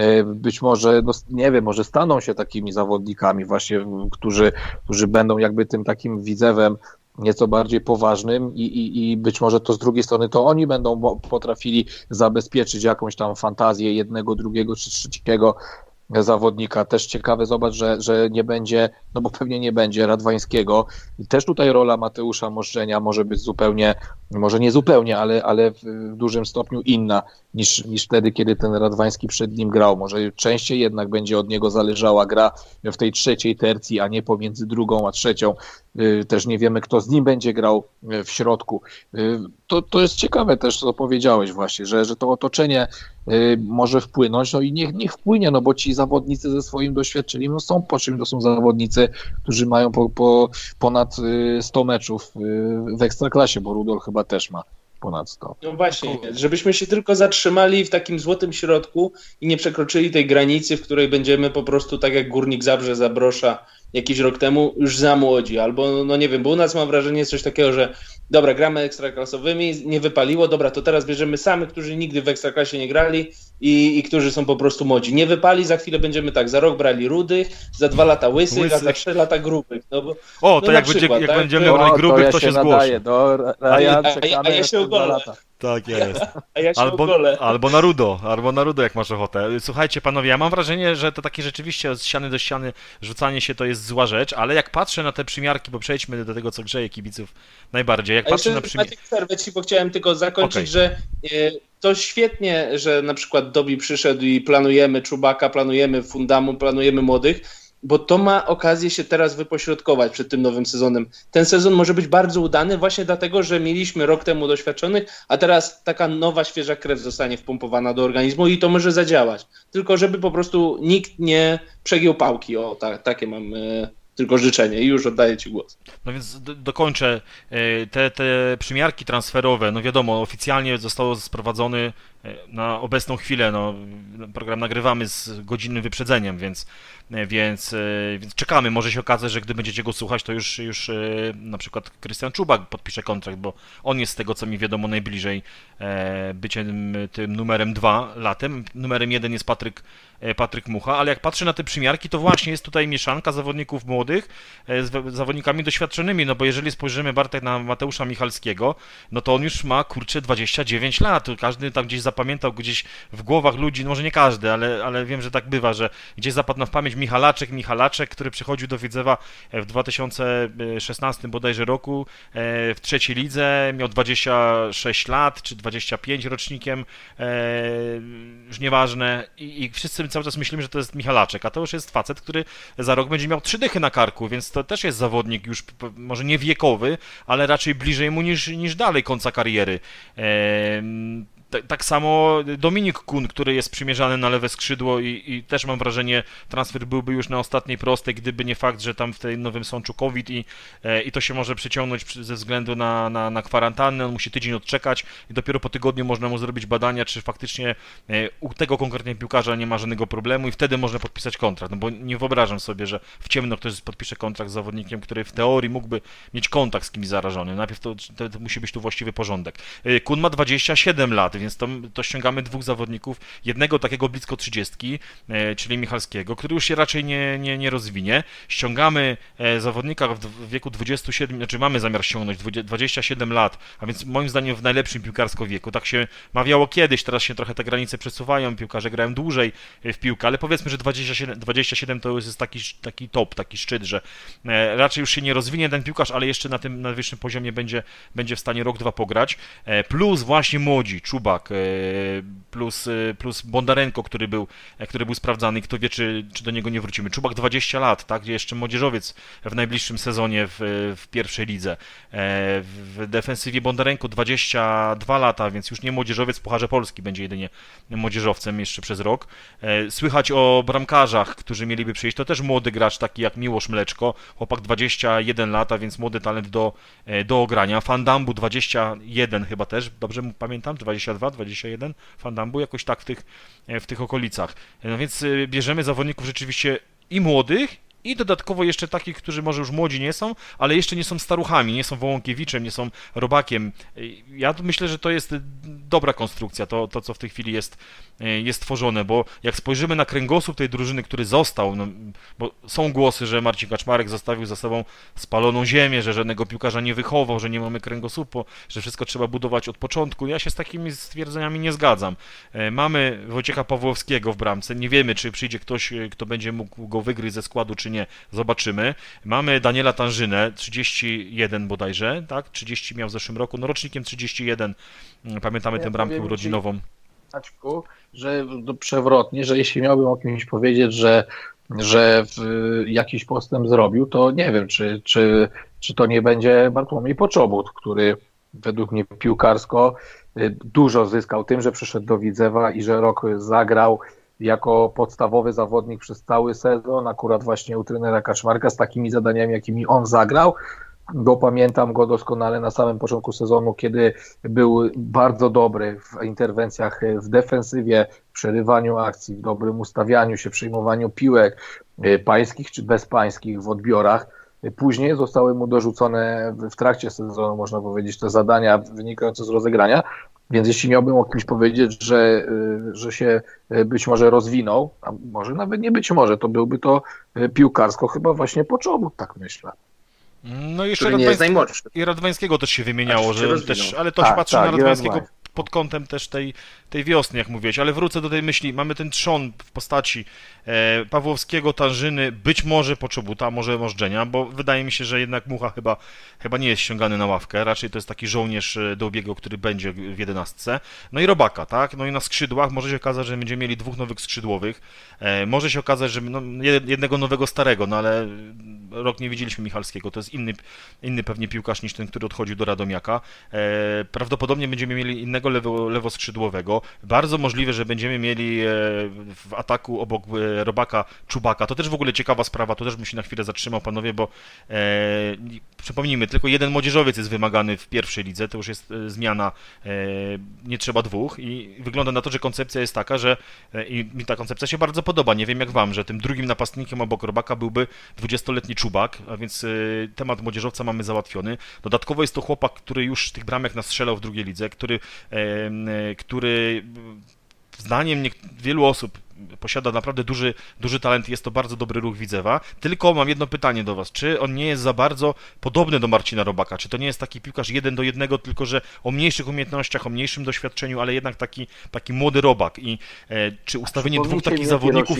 być może, no, nie wiem, może staną się takimi zawodnikami właśnie, którzy, którzy będą jakby tym takim widzewem nieco bardziej poważnym i, i, i być może to z drugiej strony to oni będą potrafili zabezpieczyć jakąś tam fantazję jednego, drugiego czy trzeciego zawodnika. Też ciekawe, zobacz, że, że nie będzie, no bo pewnie nie będzie Radwańskiego. I też tutaj rola Mateusza Moszczenia może być zupełnie, może nie zupełnie, ale, ale w, w dużym stopniu inna niż, niż wtedy, kiedy ten Radwański przed nim grał. Może częściej jednak będzie od niego zależała gra w tej trzeciej tercji, a nie pomiędzy drugą a trzecią. Też nie wiemy, kto z nim będzie grał w środku. To, to jest ciekawe też, co powiedziałeś właśnie, że, że to otoczenie może wpłynąć, no i niech, niech wpłynie, no bo ci zawodnicy ze swoim doświadczeniem no są po czym, to są zawodnicy, którzy mają po, po ponad sto meczów w Ekstraklasie, bo Rudol chyba też ma ponad sto. No właśnie, żebyśmy się tylko zatrzymali w takim złotym środku i nie przekroczyli tej granicy, w której będziemy po prostu tak jak Górnik Zabrze, Zabrosza jakiś rok temu już za młodzi, albo no nie wiem, bo u nas mam wrażenie jest coś takiego, że dobra, gramy ekstraklasowymi, nie wypaliło, dobra, to teraz bierzemy samych, którzy nigdy w Ekstraklasie nie grali i, i którzy są po prostu młodzi. Nie wypali, za chwilę będziemy tak, za rok brali rudych, za dwa lata łysych, Łysy. a za trzy lata grubych. No bo, o, to no jak, przykład, będzie, jak tak? będziemy brać grubych, to, ja to się, się zgłosi. Do Ryan, a, a, a ja się ogolę. Tak jest. A ja się albo, ogolę. albo na rudo, albo na rudo, jak masz ochotę. Słuchajcie, panowie, ja mam wrażenie, że to takie rzeczywiście z ściany do ściany rzucanie się to jest zła rzecz, ale jak patrzę na te przymiarki, bo przejdźmy do tego, co grzeje kibiców najbardziej, jak a patrzę na przymiarki... przymiarki... przerwę ci, bo chciałem tylko zakończyć, okay. że e, to świetnie, że na przykład Dobi przyszedł i planujemy Czubaka, planujemy Fundamu, planujemy młodych, bo to ma okazję się teraz wypośrodkować przed tym nowym sezonem. Ten sezon może być bardzo udany właśnie dlatego, że mieliśmy rok temu doświadczonych, a teraz taka nowa, świeża krew zostanie wpompowana do organizmu i to może zadziałać. Tylko żeby po prostu nikt nie przegiął pałki. O, ta, takie mam e, tylko życzenie i już oddaję ci głos. No więc do, dokończę. Te, te przymiarki transferowe, no wiadomo, oficjalnie zostało sprowadzony na obecną chwilę, no program nagrywamy z godzinnym wyprzedzeniem, więc Więc, więc czekamy. Może się okazać, że gdy będziecie go słuchać, to już, już na przykład Krystian Czubak podpisze kontrakt, bo on jest z tego, co mi wiadomo, najbliżej byciem tym numerem dwa latem. Numerem jeden jest Patryk, Patryk Mucha, ale jak patrzę na te przymiarki, to właśnie jest tutaj mieszanka zawodników młodych z zawodnikami doświadczonymi, no bo jeżeli spojrzymy, Bartek, na Mateusza Michalskiego, no to on już ma, kurczę, dwadzieścia dziewięć lat. Każdy tam gdzieś zapamiętał, gdzieś w głowach ludzi, no może nie każdy, ale, ale wiem, że tak bywa, że gdzieś zapadł na w pamięć Michalaczek, Michalaczek, który przychodził do Widzewa w dwa tysiące szesnastym bodajże roku w trzeciej lidze, miał dwadzieścia sześć lat, czy dwadzieścia pięć rocznikiem, już nieważne, i, i wszyscy cały czas myślimy, że to jest Michalaczek, a to już jest facet, który za rok będzie miał trzy dychy na karku, więc to też jest zawodnik już może nie wiekowy, ale raczej bliżej mu niż, niż dalej końca kariery. t- tak samo Dominik Kun, który jest przymierzany na lewe skrzydło i, i też mam wrażenie, transfer byłby już na ostatniej prostej, gdyby nie fakt, że tam w tej Nowym Sączu COVID i, e, i to się może przeciągnąć przy- ze względu na, na, na kwarantannę, on musi tydzień odczekać i dopiero po tygodniu można mu zrobić badania, czy faktycznie e, u tego konkretnie piłkarza nie ma żadnego problemu i wtedy można podpisać kontrakt, no bo nie wyobrażam sobie, że w ciemno ktoś podpisze kontrakt z zawodnikiem, który w teorii mógłby mieć kontakt z kimś zarażonym. Najpierw to, to, to musi być tu właściwy porządek. E, Kun ma dwadzieścia siedem lat, więc to, to ściągamy dwóch zawodników, jednego takiego blisko trzydziestki, e, czyli Michalskiego, który już się raczej nie, nie, nie rozwinie. Ściągamy e, zawodnika w, w wieku dwudziestu siedmiu, znaczy mamy zamiar ściągnąć dwadzieścia siedem lat, a więc moim zdaniem w najlepszym piłkarsko wieku. Tak się mawiało kiedyś, teraz się trochę te granice przesuwają, piłkarze grają dłużej w piłkę, ale powiedzmy, że dwadzieścia siedem, dwadzieścia siedem to już jest taki, taki top, taki szczyt, że e, raczej już się nie rozwinie ten piłkarz, ale jeszcze na tym najwyższym poziomie będzie, będzie w stanie rok, dwa pograć. E, plus właśnie młodzi, Czubak, e, plus, e, plus Bondarenko, który był, e, który był sprawdzany, kto wie, czy, czy do niego nie wrócimy. Czubak dwadzieścia lat, tak, gdzie jeszcze młodzieżowiec w najbliższym sezonie w, w pierwszej lidze. E, w defensywie Bondarenko dwadzieścia dwa lata, więc już nie młodzieżowiec w Pucharze Polski, będzie jedynie młodzieżowcem jeszcze przez rok. E, słychać o bramkarzach, którzy mieliby przyjść, to też młody gracz, taki jak Miłosz Mleczko, chłopak dwadzieścia jeden lata, więc młody talent do, e, do ogrania. Fandambu dwadzieścia jeden chyba też, dobrze pamiętam, dwadzieścia dwa, dwadzieścia jeden, Fandambu jakoś tak w tych, w tych okolicach. No więc bierzemy zawodników rzeczywiście i młodych, i dodatkowo jeszcze takich, którzy może już młodzi nie są, ale jeszcze nie są staruchami, nie są Wołąkiewiczem, nie są Robakiem. Ja myślę, że to jest dobra konstrukcja, to, to co w tej chwili jest, jest tworzone, bo jak spojrzymy na kręgosłup tej drużyny, który został, no, bo są głosy, że Marcin Kaczmarek zostawił za sobą spaloną ziemię, że żadnego piłkarza nie wychował, że nie mamy kręgosłupu, że wszystko trzeba budować od początku. Ja się z takimi stwierdzeniami nie zgadzam. Mamy Wojciecha Pawłowskiego w bramce, nie wiemy, czy przyjdzie ktoś, kto będzie mógł go wygryźć ze składu, czy nie. Zobaczymy. Mamy Daniela Tanżynę, trzydzieści jeden bodajże, tak? trzydzieści miał w zeszłym roku, no rocznikiem trzydzieści jeden. Pamiętamy Ja tę bramkę powiem urodzinową. Maćku, że no, przewrotnie, że jeśli miałbym o kimś powiedzieć, że, że w, jakiś postęp zrobił, to nie wiem, czy, czy, czy to nie będzie Bartłomiej Poczobut, który według mnie piłkarsko dużo zyskał tym, że przyszedł do Widzewa i że rok zagrał jako podstawowy zawodnik przez cały sezon, akurat właśnie u trenera Kaczmarka, z takimi zadaniami, jakimi on zagrał, bo pamiętam go doskonale na samym początku sezonu, kiedy był bardzo dobry w interwencjach w defensywie, w przerywaniu akcji, w dobrym ustawianiu się, przyjmowaniu piłek pańskich czy bezpańskich w odbiorach. Później zostały mu dorzucone w trakcie sezonu, można powiedzieć, te zadania wynikające z rozegrania. Więc jeśli miałbym o kimś powiedzieć, że, że się być może rozwinął, a może nawet nie być może, to byłby to piłkarsko chyba właśnie Poczobut, tak myślę. No i jeszcze Który nie jest najmłodszy. I Radwańskiego też się wymieniało, Aż się że też, ale to Tak, się patrzy tak, na i Radwańskiego Radwański. pod kątem też tej, tej wiosny, jak mówiłeś, ale wrócę do tej myśli. Mamy ten trzon w postaci e, Pawłowskiego, Tanżyny, być może Poczobuta, może Możdżenia, bo wydaje mi się, że jednak Mucha chyba, chyba nie jest ściągany na ławkę, raczej to jest taki żołnierz Dołbiego, który będzie w jedenastce. No i Robaka, tak? No i na skrzydłach może się okazać, że będziemy mieli dwóch nowych skrzydłowych. E, może się okazać, że no, jednego nowego starego, no ale rok nie widzieliśmy Michalskiego, to jest inny, inny pewnie piłkarz niż ten, który odchodził do Radomiaka. E, prawdopodobnie będziemy mieli innego lewo, lewoskrzydłowego. Bardzo możliwe, że będziemy mieli e, w ataku obok e, Robaka Czubaka. To też w ogóle ciekawa sprawa, to też bym się na chwilę zatrzymał, panowie, bo e, przypomnijmy, tylko jeden młodzieżowiec jest wymagany w pierwszej lidze, to już jest e, zmiana, e, nie trzeba dwóch i wygląda na to, że koncepcja jest taka, że e, i mi ta koncepcja się bardzo podoba, nie wiem jak wam, że tym drugim napastnikiem obok Robaka byłby dwudziestoletni Czubak, a więc e, temat młodzieżowca mamy załatwiony. Dodatkowo jest to chłopak, który już tych bramek nastrzelał w drugiej lidze, który, e, który zdaniem wielu osób posiada naprawdę duży, duży talent, jest to bardzo dobry ruch Widzewa. Tylko mam jedno pytanie do was, czy on nie jest za bardzo podobny do Marcina Robaka? Czy to nie jest taki piłkarz jeden do jednego, tylko że o mniejszych umiejętnościach, o mniejszym doświadczeniu, ale jednak taki, taki młody Robak? I e, czy ustawienie dwóch takich zawodników...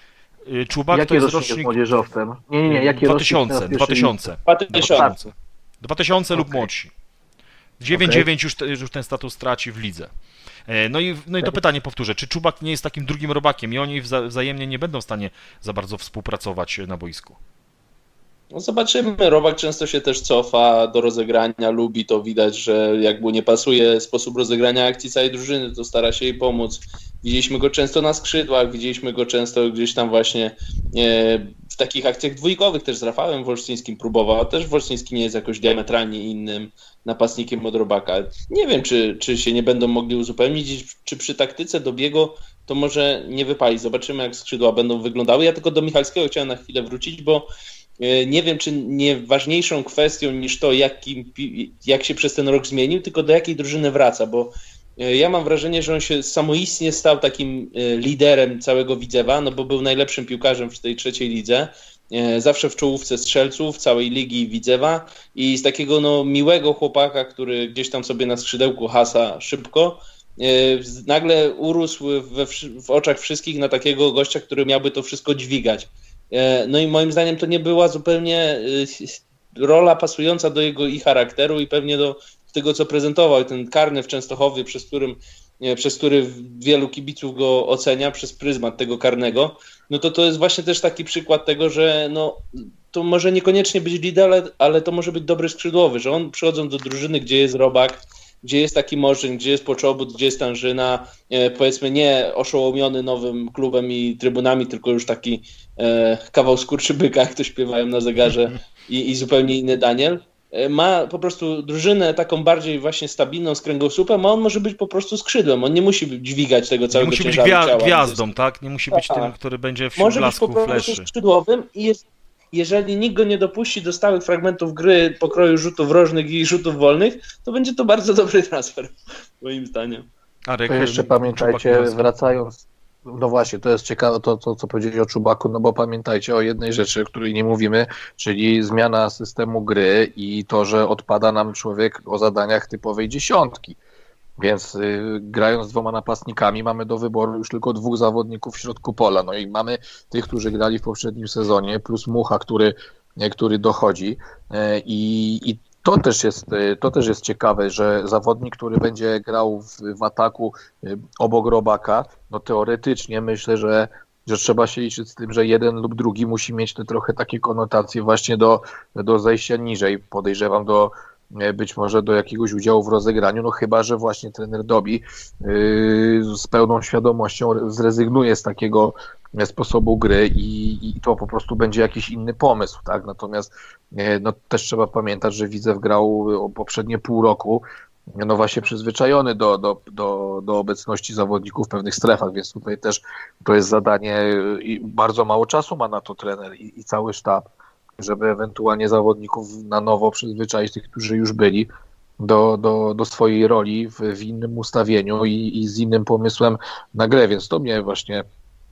Czubak Jaki to jest rocznik jest rocznik młodzieżowcem? Nie, nie, nie, jaki dwa rocznik tysiące, teraz dwa pierwszy- tysiące, dwa tysiące. dwa tysiące lub Okej. młodsi. dziewięć dziewięć już, te, już ten status traci w lidze. E, No i, no i to pytanie powtórzę, czy Czubak nie jest takim drugim Robakiem i oni wza, wzajemnie nie będą w stanie za bardzo współpracować na boisku? No zobaczymy, Robak często się też cofa do rozegrania, lubi to, widać, że jak mu nie pasuje sposób rozegrania akcji całej drużyny, to stara się jej pomóc. Widzieliśmy go często na skrzydłach, widzieliśmy go często gdzieś tam właśnie e, w takich akcjach dwójkowych też z Rafałem Wolsztyńskim próbował, a też Wolsztyński nie jest jakoś diametralnie innym napastnikiem od Robaka. Nie wiem, czy, czy się nie będą mogli uzupełnić, czy przy taktyce Dobiego to może nie wypali. Zobaczymy, jak skrzydła będą wyglądały. Ja tylko do Michalskiego chciałem na chwilę wrócić, bo nie wiem, czy nie ważniejszą kwestią niż to, jak, jak się przez ten rok zmienił, tylko do jakiej drużyny wraca, bo ja mam wrażenie, że on się samoistnie stał takim liderem całego Widzewa, no bo był najlepszym piłkarzem w tej trzeciej lidze, zawsze w czołówce strzelców całej ligi Widzewa i z takiego no, miłego chłopaka, który gdzieś tam sobie na skrzydełku hasa szybko, nagle urósł we, w oczach wszystkich na takiego gościa, który miałby to wszystko dźwigać. No i moim zdaniem to nie była zupełnie rola pasująca do jego i charakteru i pewnie do tego, co prezentował. Ten karny w Częstochowie, przez, którym, przez który wielu kibiców go ocenia, przez pryzmat tego karnego, no to to jest właśnie też taki przykład tego, że no, to może niekoniecznie być lider, ale, ale to może być dobry skrzydłowy, że on przychodząc do drużyny, gdzie jest Robak, gdzie jest taki Morzyn, gdzie jest Poczobut, gdzie jest Tanżyna, e, powiedzmy nie oszołomiony nowym klubem i trybunami, tylko już taki e, kawał skurczybyka, jak to śpiewają na zegarze i, i zupełnie inny Daniel. E, ma po prostu drużynę taką bardziej właśnie stabilną z kręgosłupem, a on może być po prostu skrzydłem, on nie musi dźwigać tego całego ciężaru ciała. Nie musi być gwia- ciała, gwiazdą, tak? Nie musi być tak. tym, który będzie wśród może blasku być po prostu fleszy. skrzydłowym i jest jeżeli nikt go nie dopuści do stałych fragmentów gry pokroju rzutów rożnych i rzutów wolnych, to będzie to bardzo dobry transfer, moim zdaniem. Arek, To jeszcze pamiętajcie, wracając, no właśnie, to jest ciekawe to, to, co powiedzieli o Czubaku, no bo pamiętajcie o jednej rzeczy, o której nie mówimy, czyli zmiana systemu gry i to, że odpada nam człowiek o zadaniach typowej dziesiątki. Więc y, grając z dwoma napastnikami mamy do wyboru już tylko dwóch zawodników w środku pola. No i mamy tych, którzy grali w poprzednim sezonie, plus Mucha, który, y, który dochodzi. Y, I to też jest, y, to też jest ciekawe, że zawodnik, który będzie grał w, w ataku y, obok Robaka, no teoretycznie myślę, że że trzeba się liczyć z tym, że jeden lub drugi musi mieć te trochę takie konotacje właśnie do, do zejścia niżej. Podejrzewam do być może do jakiegoś udziału w rozegraniu, no chyba, że właśnie trener Dobi yy, z pełną świadomością zrezygnuje z takiego sposobu gry i, i to po prostu będzie jakiś inny pomysł, tak? Natomiast yy, no, też trzeba pamiętać, że Widzew grał poprzednie pół roku no właśnie przyzwyczajony do, do, do, do obecności zawodników w pewnych strefach, więc tutaj też to jest zadanie i bardzo mało czasu ma na to trener i, i cały sztab, żeby ewentualnie zawodników na nowo przyzwyczaić, tych, którzy już byli, do, do, do swojej roli w, w innym ustawieniu i, i z innym pomysłem na grę, więc to mnie właśnie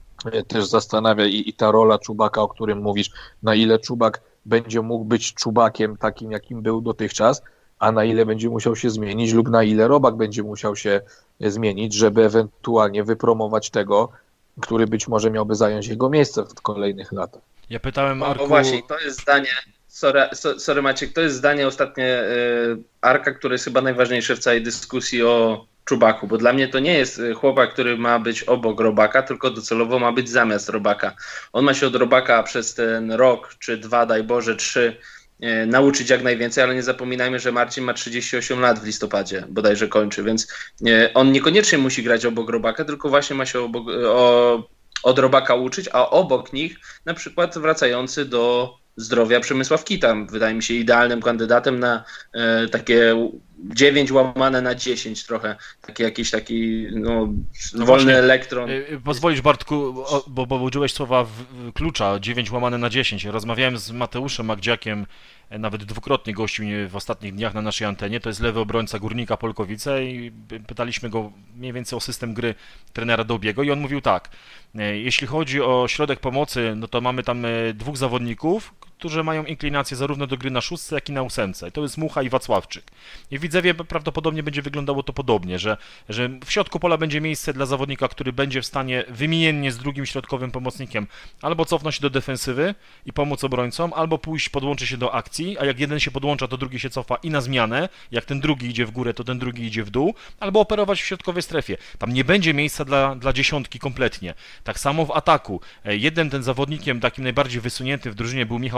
też zastanawia i, i ta rola Czubaka, o którym mówisz, na ile Czubak będzie mógł być Czubakiem takim, jakim był dotychczas, a na ile będzie musiał się zmienić lub na ile Robak będzie musiał się zmienić, żeby ewentualnie wypromować tego, który być może miałby zająć jego miejsce w kolejnych latach. Ja pytałem Arku... O właśnie, to jest zdanie, sorry, sorry Maciek, to jest zdanie ostatnie y, Arka, które jest chyba najważniejsze w całej dyskusji o Czubaku, bo dla mnie to nie jest chłopak, który ma być obok Robaka, tylko docelowo ma być zamiast Robaka. On ma się od Robaka przez ten rok, czy dwa, daj Boże, trzy, y, nauczyć jak najwięcej, ale nie zapominajmy, że Marcin ma trzydzieści osiem lat w listopadzie, bodajże kończy, więc y, on niekoniecznie musi grać obok Robaka, tylko właśnie ma się obok, o, od Robaka uczyć, a obok nich na przykład wracający do zdrowia Przemysław Kita. Wydaje mi się idealnym kandydatem na e, takie dziewięć łamane na dziesięć trochę. Taki jakiś taki no, no wolny właśnie, elektron. Pozwolisz Bartku, bo, bo użyłeś słowa w, w klucza dziewięć łamane na dziesięć. Rozmawiałem z Mateuszem Magdziakiem, nawet dwukrotnie gościł mnie w ostatnich dniach na naszej antenie. To jest lewy obrońca Górnika Polkowice i pytaliśmy go mniej więcej o system gry trenera Dobiego i on mówił tak, jeśli chodzi o środek pomocy, no to mamy tam dwóch zawodników, którzy mają inklinację zarówno do gry na szóstce, jak i na ósemce. To jest Mucha i Wacławczyk. I w Widzewie prawdopodobnie będzie wyglądało to podobnie, że, że w środku pola będzie miejsce dla zawodnika, który będzie w stanie wymiennie z drugim środkowym pomocnikiem albo cofnąć się do defensywy i pomóc obrońcom, albo pójść, podłączyć się do akcji, a jak jeden się podłącza, to drugi się cofa i na zmianę. Jak ten drugi idzie w górę, to ten drugi idzie w dół, albo operować w środkowej strefie. Tam nie będzie miejsca dla, dla dziesiątki kompletnie. Tak samo w ataku. Jeden ten zawodnikiem takim najbardziej wysuniętym w drużynie był Michał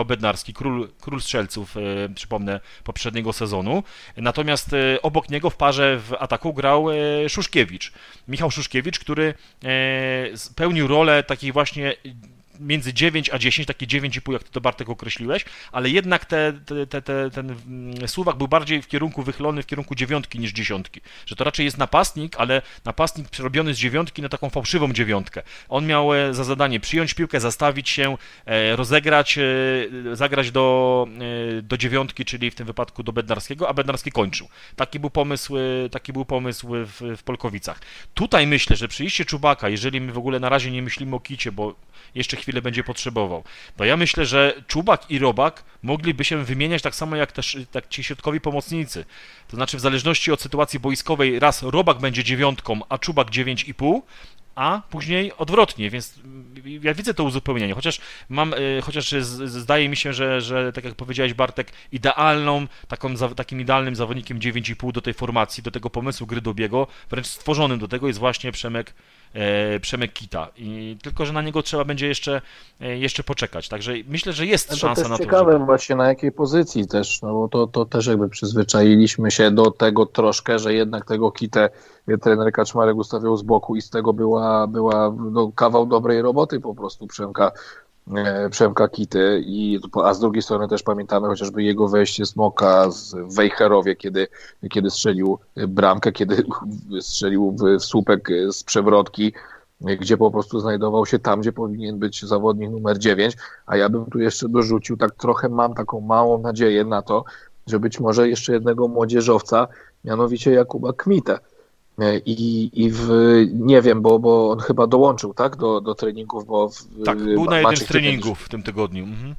Bednarski, król, król strzelców, e, przypomnę, poprzedniego sezonu. Natomiast e, obok niego w parze w ataku grał e, Szuszkiewicz. Michał Szuszkiewicz, który e, pełnił rolę takiej właśnie między dziewięć a dziesięć, takie dziewięć i pół, jak ty to Bartek określiłeś, ale jednak te, te, te, te, ten Suwak był bardziej w kierunku wychylony, w kierunku dziewiątki niż dziesiątki. Że to raczej jest napastnik, ale napastnik przerobiony z dziewiątki na taką fałszywą dziewiątkę. On miał za zadanie przyjąć piłkę, zastawić się, rozegrać, zagrać do, do dziewiątki, czyli w tym wypadku do Bednarskiego, a Bednarski kończył. Taki był pomysł, taki był pomysł w, w Polkowicach. Tutaj myślę, że przyjście Czubaka, jeżeli my w ogóle na razie nie myślimy o Kicie, bo jeszcze chwilę będzie potrzebował, to ja myślę, że Czubak i Robak mogliby się wymieniać tak samo jak też tak ci środkowi pomocnicy. To znaczy w zależności od sytuacji boiskowej raz Robak będzie dziewiątką, a Czubak dziewięć i pół, a później odwrotnie, więc ja widzę to uzupełnienie, chociaż mam, chociaż zdaje mi się, że, że tak jak powiedziałeś Bartek, idealną, taką, takim idealnym zawodnikiem dziewięć i pół do tej formacji, do tego pomysłu gry Dobiego, wręcz stworzonym do tego jest właśnie Przemek E, Przemek Kita. I tylko, że na niego trzeba będzie jeszcze, e, jeszcze poczekać. Także myślę, że jest no to szansa też na to. ciekawe żeby... właśnie na jakiej pozycji też, no bo to, to też jakby przyzwyczailiśmy się do tego troszkę, że jednak tego Kitę trener Kaczmarek ustawiał z boku i z tego była, była no, kawał dobrej roboty po prostu Przemka Przemka Kity, i, a z drugiej strony też pamiętamy chociażby jego wejście Smoka w Wejherowie, kiedy, kiedy strzelił bramkę, kiedy strzelił w słupek z przewrotki, gdzie po prostu znajdował się tam, gdzie powinien być zawodnik numer dziewięć, a ja bym tu jeszcze dorzucił, tak trochę mam taką małą nadzieję na to, że być może jeszcze jednego młodzieżowca, mianowicie Jakuba Kmitę. I, i w, nie wiem, bo, bo on chyba dołączył, tak, do, do treningów, bo... W, tak, był na jednym z treningów kiedyś... w tym tygodniu. Mhm.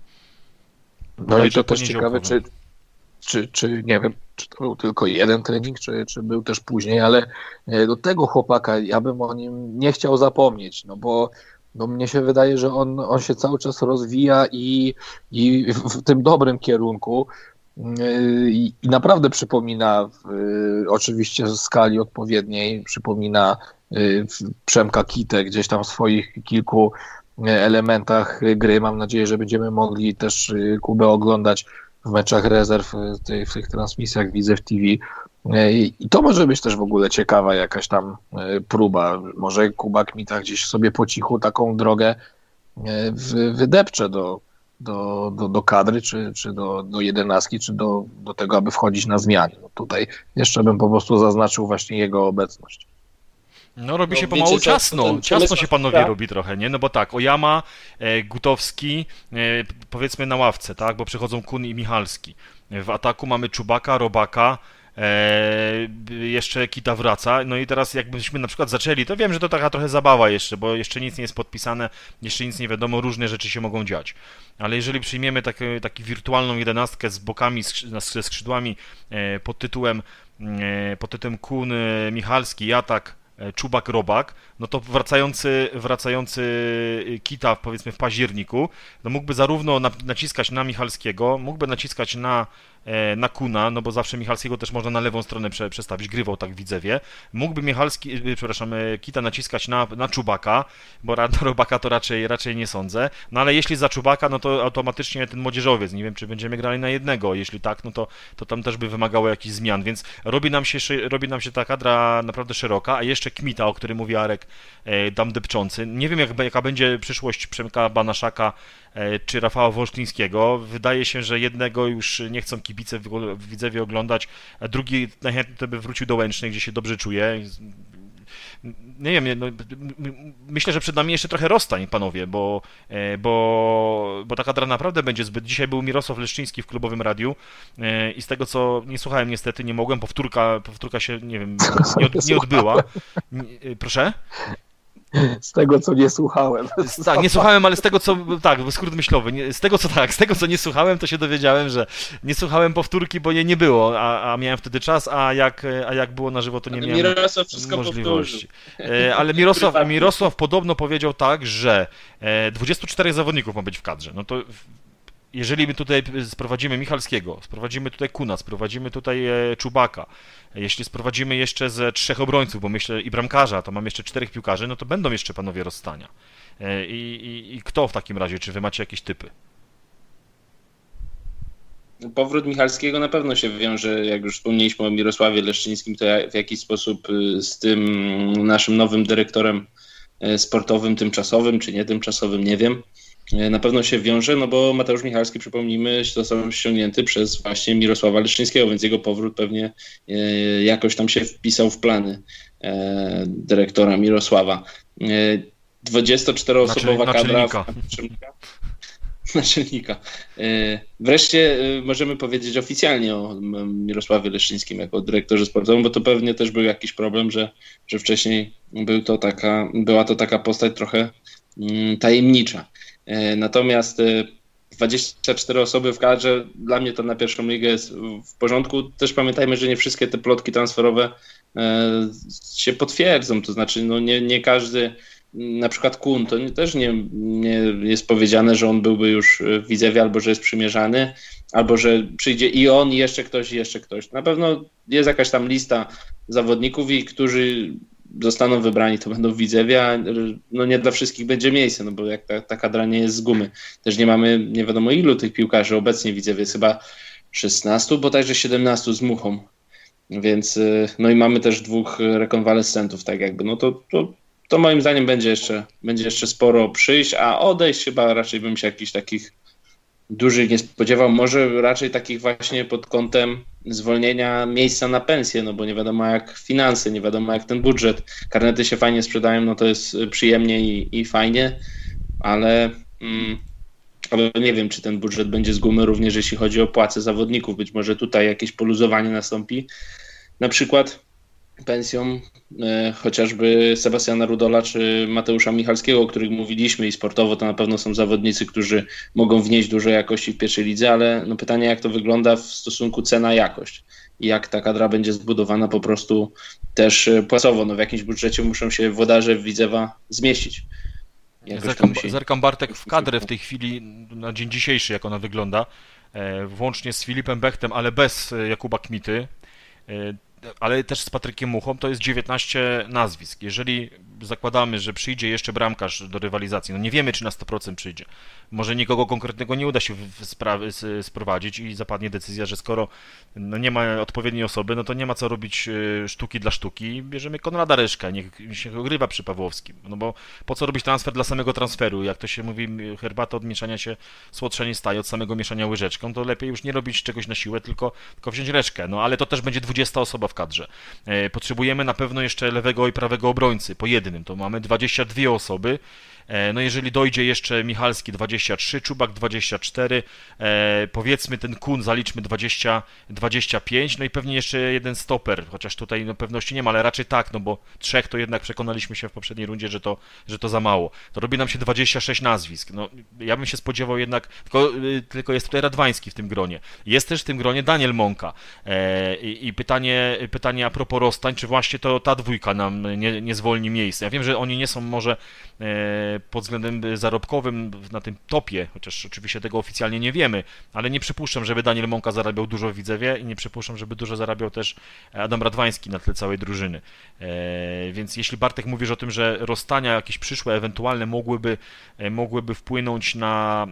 No i to też ciekawe, czy, czy, czy, nie wiem, czy to był tylko jeden trening, czy, czy był też później, ale do tego chłopaka ja bym o nim nie chciał zapomnieć, no bo no mnie się wydaje, że on, on się cały czas rozwija i, i w tym dobrym kierunku. I, i naprawdę przypomina y, oczywiście w skali odpowiedniej, przypomina y, Przemka Kitę gdzieś tam w swoich kilku elementach gry. Mam nadzieję, że będziemy mogli też y, Kubę oglądać w meczach rezerw w, tej, w tych transmisjach Widzew T V. I, I to może być też w ogóle ciekawa jakaś tam y, próba. Może Kuba Kmita gdzieś sobie po cichu taką drogę y, w, wydepcze do Do, do, do kadry, czy, czy do, do jedenastki, czy do, do tego, aby wchodzić na zmiany. No tutaj jeszcze bym po prostu zaznaczył właśnie jego obecność. No robi no, się pomału wiecie, ciasno, ten ciasno się panowie tak? robi trochę, nie? No bo tak, Ojama, e, Gutowski, e, powiedzmy na ławce, tak? Bo przychodzą Kun i Michalski. W ataku mamy Czubaka, Robaka, Eee, jeszcze Kita wraca, no i teraz jakbyśmy na przykład zaczęli, to wiem, że to taka trochę zabawa jeszcze, bo jeszcze nic nie jest podpisane, jeszcze nic nie wiadomo, różne rzeczy się mogą dziać, ale jeżeli przyjmiemy taki, taki wirtualną jedenastkę z bokami, ze skrzydłami e, pod tytułem e, pod tytułem Kun, e, Michalski, Jatak, e, Czubak, Robak, no to wracający, wracający Kita powiedzmy w październiku, no mógłby zarówno na, naciskać na Michalskiego, mógłby naciskać na na Kuna, no bo zawsze Michalskiego też można na lewą stronę prze, przestawić, grywał tak w Widzewie. Mógłby Michalski, przepraszam, Kita naciskać na, na Czubaka, bo na Robaka to raczej, raczej nie sądzę. No ale jeśli za Czubaka, no to automatycznie ten młodzieżowiec, nie wiem, czy będziemy grali na jednego, jeśli tak, no to, to tam też by wymagało jakichś zmian, więc robi nam się, robi nam się ta kadra naprawdę szeroka, a jeszcze Kmita, o którym mówi Arek, dam depczący. Nie wiem, jak, jaka będzie przyszłość Przemka Banaszaka czy Rafała Wolsztyńskiego. Wydaje się, że jednego już nie chcą kibice w Widzewie oglądać, a drugi najchętniej by wrócił do Łęcznej, gdzie się dobrze czuje. Nie wiem, no, myślę, że przed nami jeszcze trochę rozstań, panowie, bo, bo, bo ta kadra naprawdę będzie zbyt... Dzisiaj był Mirosław Leszczyński w klubowym radiu i z tego, co nie słuchałem niestety, nie mogłem, powtórka, powtórka się, nie wiem, nie, od, nie odbyła. Proszę? Z tego, co nie słuchałem. Tak, nie słuchałem, ale z tego, co... Tak, skrót myślowy. Nie, z tego, co tak, z tego, co nie słuchałem, to się dowiedziałem, że nie słuchałem powtórki, bo jej nie było, a, a miałem wtedy czas, a jak, a jak było na żywo, to nie ale miałem Mirosław wszystko możliwości. Powtórzył. Ale Mirosław, Mirosław podobno powiedział tak, że dwudziestu czterech zawodników ma być w kadrze. No to jeżeli my tutaj sprowadzimy Michalskiego, sprowadzimy tutaj Kuna, sprowadzimy tutaj Czubaka, jeśli sprowadzimy jeszcze ze trzech obrońców, bo myślę i bramkarza, to mam jeszcze czterech piłkarzy, no to będą jeszcze panowie rozstania. I, i, i kto w takim razie? Czy wy macie jakieś typy? powrót Michalskiego na pewno się wiąże, jak już wspomnieliśmy o Mirosławie Leszczyńskim, to w jakiś sposób z tym naszym nowym dyrektorem sportowym, tymczasowym czy nie tymczasowym, nie wiem. Na pewno się wiąże, no bo Mateusz Michalski, przypomnijmy, został ściągnięty przez właśnie Mirosława Leszczyńskiego, więc jego powrót pewnie jakoś tam się wpisał w plany dyrektora Mirosława. dwudziestoczteroosobowa Znaczy, kadra... naczelnika. Naczelnika. Wreszcie możemy powiedzieć oficjalnie o Mirosławie Leszczyńskim jako dyrektorze sportowym, bo to pewnie też był jakiś problem, że, że wcześniej był to taka, była to taka postać trochę tajemnicza. Natomiast dwadzieścia cztery osoby w kadrze, dla mnie to na pierwszą ligę jest w porządku. Też pamiętajmy, że nie wszystkie te plotki transferowe się potwierdzą, to znaczy no nie, nie każdy, na przykład Kun, to nie, też nie, nie jest powiedziane, że on byłby już w Widzewie, albo że jest przymierzany, albo że przyjdzie i on, i jeszcze ktoś, i jeszcze ktoś. Na pewno jest jakaś tam lista zawodników, i którzy zostaną wybrani, to będą w Widzewie, a no nie dla wszystkich będzie miejsce, no bo jak ta, ta kadra nie jest z gumy. Też nie mamy nie wiadomo ilu tych piłkarzy obecnie w Widzewie, jest chyba szesnastu, bodajże siedemnastu z Muchą. Więc no i mamy też dwóch rekonwalescentów, tak jakby, no to, to, to moim zdaniem będzie jeszcze, będzie jeszcze sporo przyjść, a odejść chyba raczej bym się jakichś takich dużych nie spodziewał, może raczej takich właśnie pod kątem zwolnienia miejsca na pensję, no bo nie wiadomo jak finanse, nie wiadomo jak ten budżet. Karnety się fajnie sprzedają, no to jest przyjemnie i, i fajnie, ale, mm, ale nie wiem, czy ten budżet będzie z gumy również jeśli chodzi o płace zawodników. Być może tutaj jakieś poluzowanie nastąpi, na przykład pensją e, chociażby Sebastiana Rudola czy Mateusza Michalskiego, o których mówiliśmy, i sportowo to na pewno są zawodnicy, którzy mogą wnieść dużo jakości w pierwszej lidze, ale no pytanie, jak to wygląda w stosunku cena-jakość i jak ta kadra będzie zbudowana po prostu też płacowo. No w jakimś budżecie muszą się włodarze Widzewa zmieścić. Zerkam, musi... zerkam Bartek w kadrę w tej chwili na dzień dzisiejszy, jak ona wygląda, e, włącznie z Filipem Bechtem, ale bez Jakuba Kmity, e, ale też z Patrykiem Muchą, to jest dziewiętnaście nazwisk. Jeżeli zakładamy, że przyjdzie jeszcze bramkarz do rywalizacji, no nie wiemy, czy na sto procent przyjdzie. Może nikogo konkretnego nie uda się sprowadzić i zapadnie decyzja, że skoro no nie ma odpowiedniej osoby, no to nie ma co robić sztuki dla sztuki. Bierzemy Konrada Ryszkę, niech się ogrywa przy Pawłowskim. No bo po co robić transfer dla samego transferu? Jak to się mówi, herbata od mieszania się słodsza nie staje, od samego mieszania łyżeczką, to lepiej już nie robić czegoś na siłę, tylko, tylko wziąć Reszkę. No ale to też będzie dwudziesta osoba w kadrze. Potrzebujemy na pewno jeszcze lewego i prawego obrońcy, po jednym. To mamy dwadzieścia dwie osoby. No jeżeli dojdzie jeszcze Michalski dwadzieścia trzy, Czubak dwadzieścia cztery, e, powiedzmy ten Kun zaliczmy dwadzieścia, dwadzieścia pięć, no i pewnie jeszcze jeden stoper, chociaż tutaj no, pewności nie ma, ale raczej tak, no bo trzech to jednak przekonaliśmy się w poprzedniej rundzie, że to, że to za mało. To robi nam się dwadzieścia sześć nazwisk. No, ja bym się spodziewał jednak, tylko, y, tylko jest tutaj Radwański w tym gronie. Jest też w tym gronie Daniel Mąka. E, i, I pytanie, pytanie a propos rozstań, czy właśnie to ta dwójka nam nie, nie zwolni miejsca. Ja wiem, że oni nie są może e, pod względem zarobkowym na tym topie, chociaż oczywiście tego oficjalnie nie wiemy, ale nie przypuszczam, żeby Daniel Mąka zarabiał dużo w Widzewie i nie przypuszczam, żeby dużo zarabiał też Adam Radwański na tle całej drużyny. E, więc jeśli Bartek mówisz o tym, że rozstania jakieś przyszłe, ewentualne mogłyby, mogłyby wpłynąć na,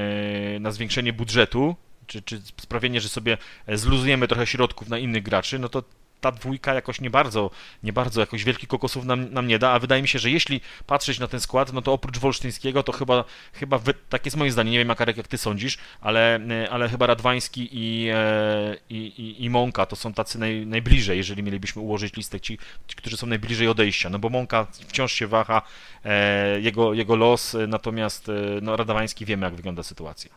na zwiększenie budżetu, czy, czy sprawienie, że sobie zluzujemy trochę środków na innych graczy, no to ta dwójka jakoś nie bardzo, nie bardzo jakoś wielkich kokosów nam, nam nie da, a wydaje mi się, że jeśli patrzeć na ten skład, no to oprócz Wolsztyńskiego to chyba, chyba wy, tak jest moim zdaniem, nie wiem Makarek jak ty sądzisz, ale, ale chyba Radwański i, i, i, i Mąka to są tacy naj, najbliżej, jeżeli mielibyśmy ułożyć listę ci, ci, którzy są najbliżej odejścia, no bo Mąka wciąż się waha, e, jego, jego los, natomiast no, Radwański wiemy jak wygląda sytuacja.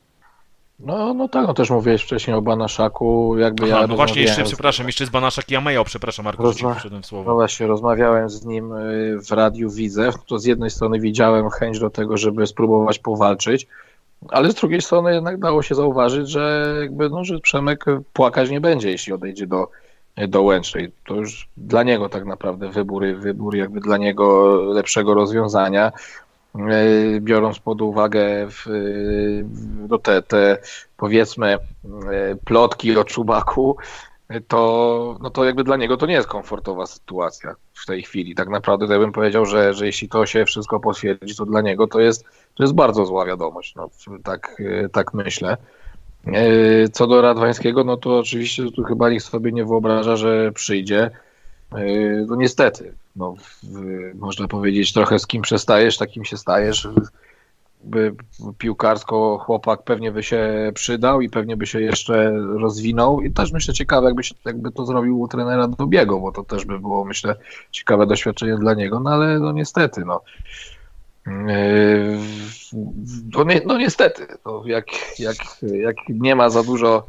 No, no tak, no też mówiłeś wcześniej o Banaszaku, jakby Aha, ja no właśnie jeszcze, z... przepraszam, jeszcze z Banaszak i Amejo, przepraszam Marku, Rozma... że ci wszedłem w słowo. No właśnie, rozmawiałem z nim w Radiu Widzew, to z jednej strony widziałem chęć do tego, żeby spróbować powalczyć, ale z drugiej strony jednak dało się zauważyć, że jakby, no, że Przemek płakać nie będzie, jeśli odejdzie do, do Łęcznej. To już dla niego tak naprawdę wybór, wybór jakby dla niego lepszego rozwiązania. Biorąc pod uwagę w, no te, te powiedzmy plotki o Czubaku, to, no to jakby dla niego to nie jest komfortowa sytuacja w tej chwili. Tak naprawdę to ja bym powiedział, że, że jeśli to się wszystko potwierdzi, to dla niego to jest, to jest bardzo zła wiadomość. No, tak, tak myślę. Co do Radwańskiego, no to oczywiście tu chyba nikt sobie nie wyobraża, że przyjdzie. No niestety, no, można powiedzieć trochę z kim przestajesz, takim się stajesz. By piłkarsko chłopak pewnie by się przydał i pewnie by się jeszcze rozwinął i też myślę ciekawe, jakby, się, jakby to zrobił u trenera Dobiego, bo to też by było, myślę, ciekawe doświadczenie dla niego, no ale no niestety, no. No, ni- no niestety, no, jak, jak, jak nie ma za dużo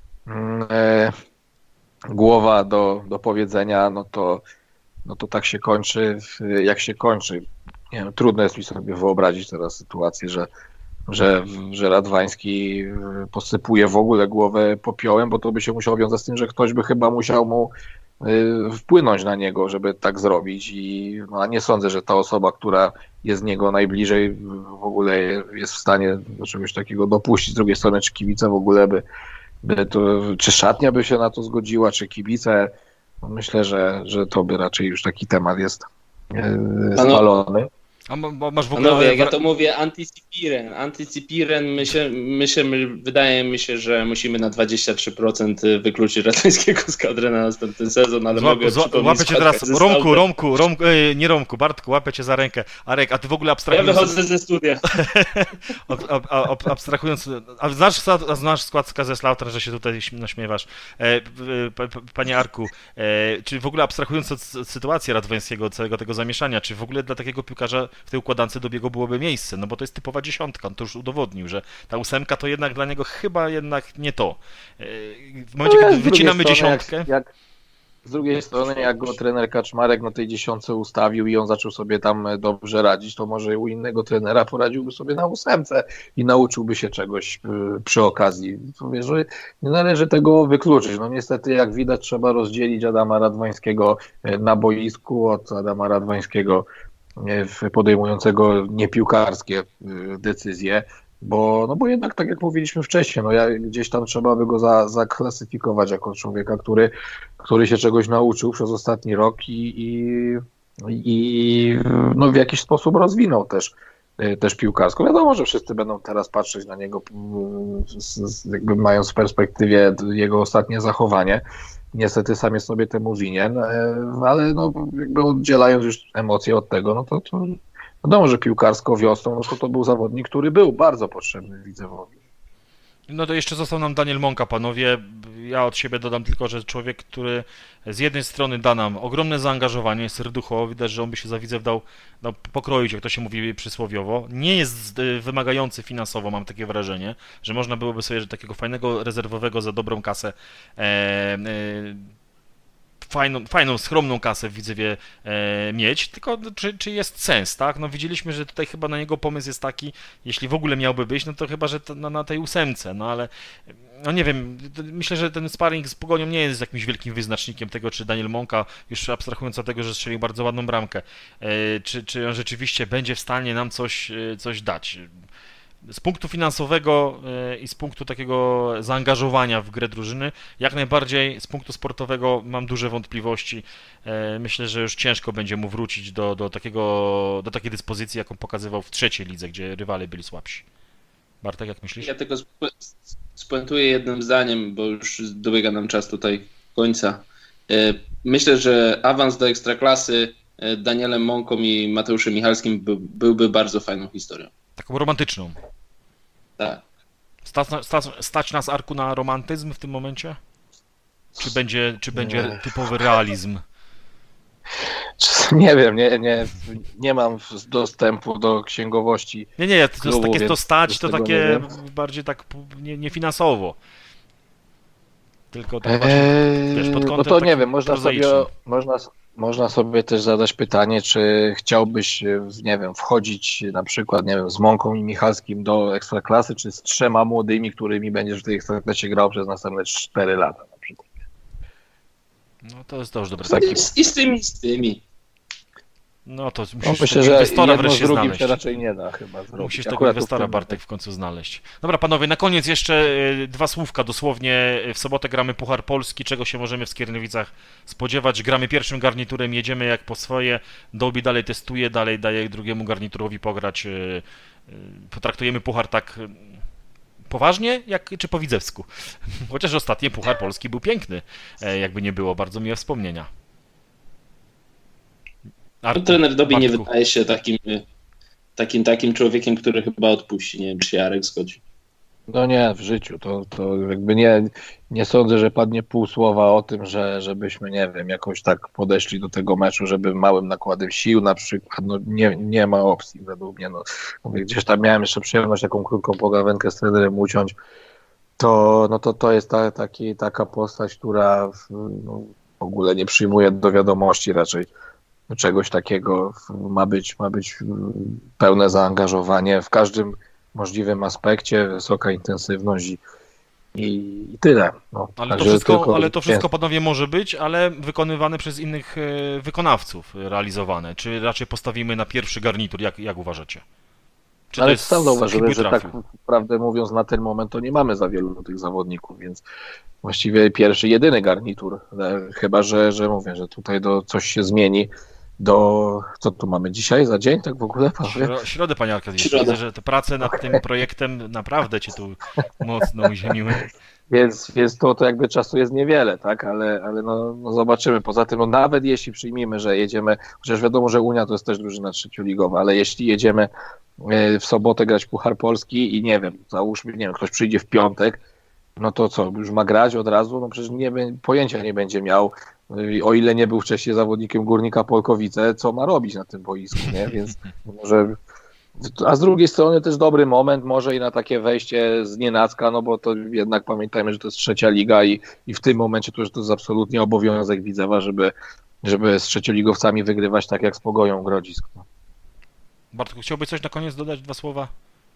e, głowa do, do powiedzenia, no to, no to tak się kończy, jak się kończy. Nie wiem, trudno jest mi sobie wyobrazić teraz sytuację, że, że, że Radwański posypuje w ogóle głowę popiołem, bo to by się musiało wiązać z tym, że ktoś by chyba musiał mu wpłynąć na niego, żeby tak zrobić i no, a nie sądzę, że ta osoba, która jest niego najbliżej w ogóle jest w stanie do czegoś takiego dopuścić. Z drugiej strony, czy kibice w ogóle by, by to, czy szatnia by się na to zgodziła, czy kibice, no myślę, że, że to by raczej już taki temat jest spalony. A ma, masz w ogóle... Panowie, jak ja to mówię, antycypiren. Antycypiren, my się, my się, my, wydaje mi się, że musimy na dwadzieścia trzy procent wykluczyć Radwańskiego z kadry na następny sezon, ale Złap, mogę zła, przypomnieć Łapę cię teraz, ze Romku, Stałtem. Romku, Romku, ej, nie Romku, Bartku, łapę cię za rękę. Arek, a ty w ogóle Ja abstrahując... wychodzę ze studia. ab, ab, ab, abstrahując... A znasz, a znasz skład Kaiserslautern, że się tutaj naśmiewasz. E, p, p, panie Arku, e, czy w ogóle abstrahując od sytuacji Radwańskiego, całego tego zamieszania, czy w ogóle dla takiego piłkarza w tej układance Dobiego byłoby miejsce? No bo to jest typowa dziesiątka, on to już udowodnił, że ta ósemka to jednak dla niego chyba jednak nie to. E, w momencie, No, kiedy z drugiej wycinamy strony, dziesiątkę... Jak, jak, z drugiej strony, jak go trener Kaczmarek na tej dziesiątce ustawił i on zaczął sobie tam dobrze radzić, to może u innego trenera poradziłby sobie na ósemce i nauczyłby się czegoś y, przy okazji. Mówię, że nie należy tego wykluczyć. No niestety, jak widać, trzeba rozdzielić Adama Radwańskiego na boisku od Adama Radwańskiego y, podejmującego niepiłkarskie y, decyzje. Bo, no bo jednak, tak jak mówiliśmy wcześniej, no ja, gdzieś tam trzeba by go za, zaklasyfikować jako człowieka, który, który się czegoś nauczył przez ostatni rok i, i, i no w jakiś sposób rozwinął też, też piłkarsko. Wiadomo, że wszyscy będą teraz patrzeć na niego, jakby mając w perspektywie jego ostatnie zachowanie. Niestety sam jest sobie temu winien, ale no jakby oddzielając już emocje od tego, no to, to wiadomo, że piłkarsko wiosną, no to to był zawodnik, który był bardzo potrzebny Widzewowi. No to jeszcze został nam Daniel Mąka, panowie. Ja od siebie dodam tylko, że człowiek, który z jednej strony da nam ogromne zaangażowanie, serducho, widać, że on by się za Widzew dał, dał pokroić, jak to się mówi przysłowiowo. Nie jest wymagający finansowo, mam takie wrażenie, że można byłoby sobie że takiego fajnego rezerwowego za dobrą kasę e, e, Fajną, fajną, skromną kasę w Widzewie e, mieć, tylko czy, czy jest sens, tak? No widzieliśmy, że tutaj chyba na niego pomysł jest taki, jeśli w ogóle miałby być, no to chyba, że to na, na tej ósemce, no ale no nie wiem, myślę, że ten sparring z Pogonią nie jest jakimś wielkim wyznacznikiem tego, czy Daniel Mąka, już abstrahując od tego, że strzelił bardzo ładną bramkę, e, czy, czy on rzeczywiście będzie w stanie nam coś, coś dać. Z punktu finansowego i z punktu takiego zaangażowania w grę drużyny, jak najbardziej z punktu sportowego mam duże wątpliwości. Myślę, że już ciężko będzie mu wrócić do, do, takiego, do takiej dyspozycji, jaką pokazywał w trzeciej lidze, gdzie rywale byli słabsi. Bartek, jak myślisz? Ja tylko spuentuję jednym zdaniem, bo już dobiega nam czas tutaj końca. Myślę, że awans do Ekstraklasy Danielem Mąką i Mateuszem Michalskim by, byłby bardzo fajną historią. Taką romantyczną. Tak. Stać, stać, stać nas, Arku, na romantyzm w tym momencie? Czy będzie, czy będzie typowy realizm? Nie wiem, nie, nie, nie mam dostępu do księgowości. Nie, nie, to, klubu, to takie to stać, to takie bardziej tak nie, nie finansowo. Tylko tak właśnie, eee, wiesz, pod kątem no to nie takim wiem, można sobie, można, można sobie też zadać pytanie, czy chciałbyś, nie wiem, wchodzić na przykład, nie wiem, z Mąką i Michalskim do Ekstraklasy, czy z trzema młodymi, którymi będziesz w tej Ekstraklasie grał przez następne cztery lata na przykład. No to jest to już dobre. I, I z tymi, z tymi. No to musisz no, myślę, tego że inwestora jedno z wreszcie drugim znaleźć. się raczej nie da chyba zrobić. Musisz tego Akurat inwestora, tym... Bartek, w końcu znaleźć. Dobra, panowie, na koniec jeszcze dwa słówka dosłownie. W sobotę gramy Puchar Polski, czego się możemy w Skierniewicach spodziewać. Gramy pierwszym garniturem, jedziemy jak po swoje. Dolby dalej testuje, dalej daje drugiemu garniturowi pograć. Potraktujemy Puchar tak Poważnie, jak, czy po widzewsku? Chociaż ostatni Puchar Polski był piękny, jakby nie było, bardzo miłe wspomnienia. Arku, no, trener Dobi nie wydaje się takim, takim, takim człowiekiem, który chyba odpuści. Nie wiem, czy Jarek zgodzi. No nie, w życiu. To, to jakby nie, nie sądzę, że padnie pół słowa o tym, że żebyśmy, nie wiem, jakoś tak podeszli do tego meczu, żeby małym nakładem sił na przykład. No nie, nie ma opcji według mnie. No, mówię, gdzieś tam miałem jeszcze przyjemność taką krótką pogawędkę z trenerem uciąć. To, no to, to jest ta, taki, taka postać, która w, no, w ogóle nie przyjmuje do wiadomości raczej czegoś takiego. Ma być, ma być pełne zaangażowanie w każdym możliwym aspekcie, wysoka intensywność i, i, i tyle. No, ale, to wszystko, ale to wszystko, panowie, może być, ale wykonywane przez innych e, wykonawców realizowane. Czy raczej postawimy na pierwszy garnitur, jak, jak uważacie? Czy ale sam zauważyłem, że tak prawdę mówiąc na ten moment to nie mamy za wielu tych zawodników, więc właściwie pierwszy, jedyny garnitur. Chyba, że, że mówię, że tutaj do coś się zmieni. Do, co tu mamy dzisiaj za dzień, tak w ogóle? Śro, środę, panie Arkadiusz. Widzę, że te prace nad tym projektem naprawdę cię tu mocno uziemiły. Więc, więc to, to jakby czasu jest niewiele, tak, ale, ale no, no zobaczymy. Poza tym, no nawet jeśli przyjmiemy, że jedziemy, chociaż wiadomo, że Unia to jest też drużyna trzecioligowa, ale jeśli jedziemy w sobotę grać Puchar Polski i nie wiem, załóżmy, nie wiem, ktoś przyjdzie w piątek, no to co, już ma grać od razu? No przecież nie, pojęcia nie będzie miał, o ile nie był wcześniej zawodnikiem Górnika Polkowice, co ma robić na tym boisku, nie? Więc może... A z drugiej strony też dobry moment, może i na takie wejście z nienacka, no bo to jednak pamiętajmy, że to jest trzecia liga i, i w tym momencie to już to jest absolutnie obowiązek Widzewa, żeby, żeby z trzecioligowcami wygrywać tak jak z Pogoją Grodzisk. No. Bartku, chciałbyś coś na koniec dodać, dwa słowa?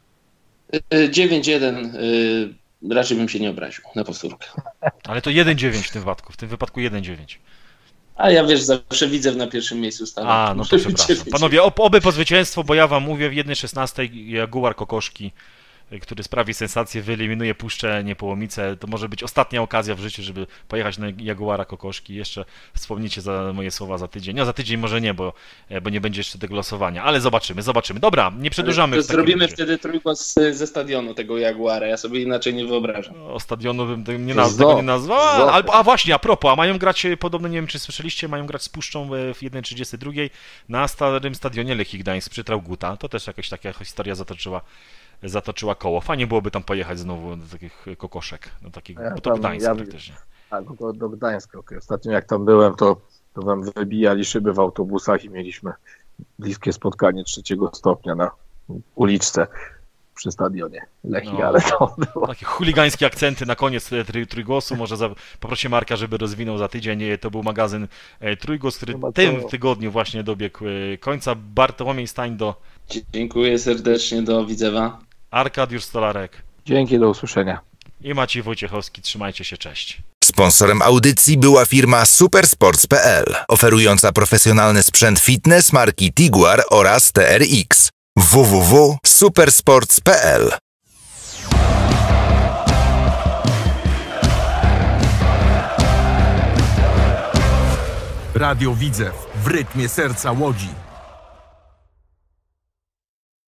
dziewięć jeden, raczej bym się nie obraził na powtórkę. Ale to jeden dziewięć w tym wypadku, w tym wypadku jeden dziewięć. A ja wiesz, zawsze widzę na pierwszym miejscu stawę. A, no to przepraszam. Panowie, ob, oby po zwycięstwo, bo ja wam mówię, w jednej szesnastej Jaguar Kokoszki, który sprawi sensację, wyeliminuje Puszczę Niepołomice. To może być ostatnia okazja w życiu, żeby pojechać na Jaguara Kokoszki. Jeszcze wspomnicie za moje słowa za tydzień. No za tydzień może nie, bo, bo nie będzie jeszcze tego losowania, ale zobaczymy, zobaczymy. Dobra, nie przedłużamy. To zrobimy razie. Wtedy trójgłos ze stadionu tego Jaguara. Ja sobie inaczej nie wyobrażam. O stadionu bym tego nie, naz tego nie nazwał. A, albo, a właśnie, a propos, a mają grać, podobno nie wiem czy słyszeliście, mają grać z Puszczą w jeden trzydzieści dwa na starym stadionie Lechii Gdańsk przy Trauguta. To też jakaś taka historia zatoczyła. zatoczyła koło. Fajnie byłoby tam pojechać znowu do takich kokoszek, do takiego, ja bo to Gdańsk ja, praktycznie. Tak, do, do Gdańska. Okay. Ostatnio jak tam byłem, to, to wam wybijali szyby w autobusach i mieliśmy bliskie spotkanie trzeciego stopnia na uliczce przy stadionie Lechii, no, ale to było... Takie chuligańskie akcenty na koniec trój, Trójgłosu. Może za, poproszę Marka, żeby rozwinął za tydzień. To był magazyn Trójgłos, który w tym tygodniu właśnie dobiegł końca. Bartłomiej Stań do... Dziękuję serdecznie, do Widzewa. Arkadiusz Stolarek. Dzięki, do usłyszenia. I Maciej Wojciechowski. Trzymajcie się, cześć. Sponsorem audycji była firma Supersports kropka p l, oferująca profesjonalny sprzęt fitness marki Tiguar oraz T R X. w w w kropka supersports kropka p l Radio Widzew w rytmie serca Łodzi.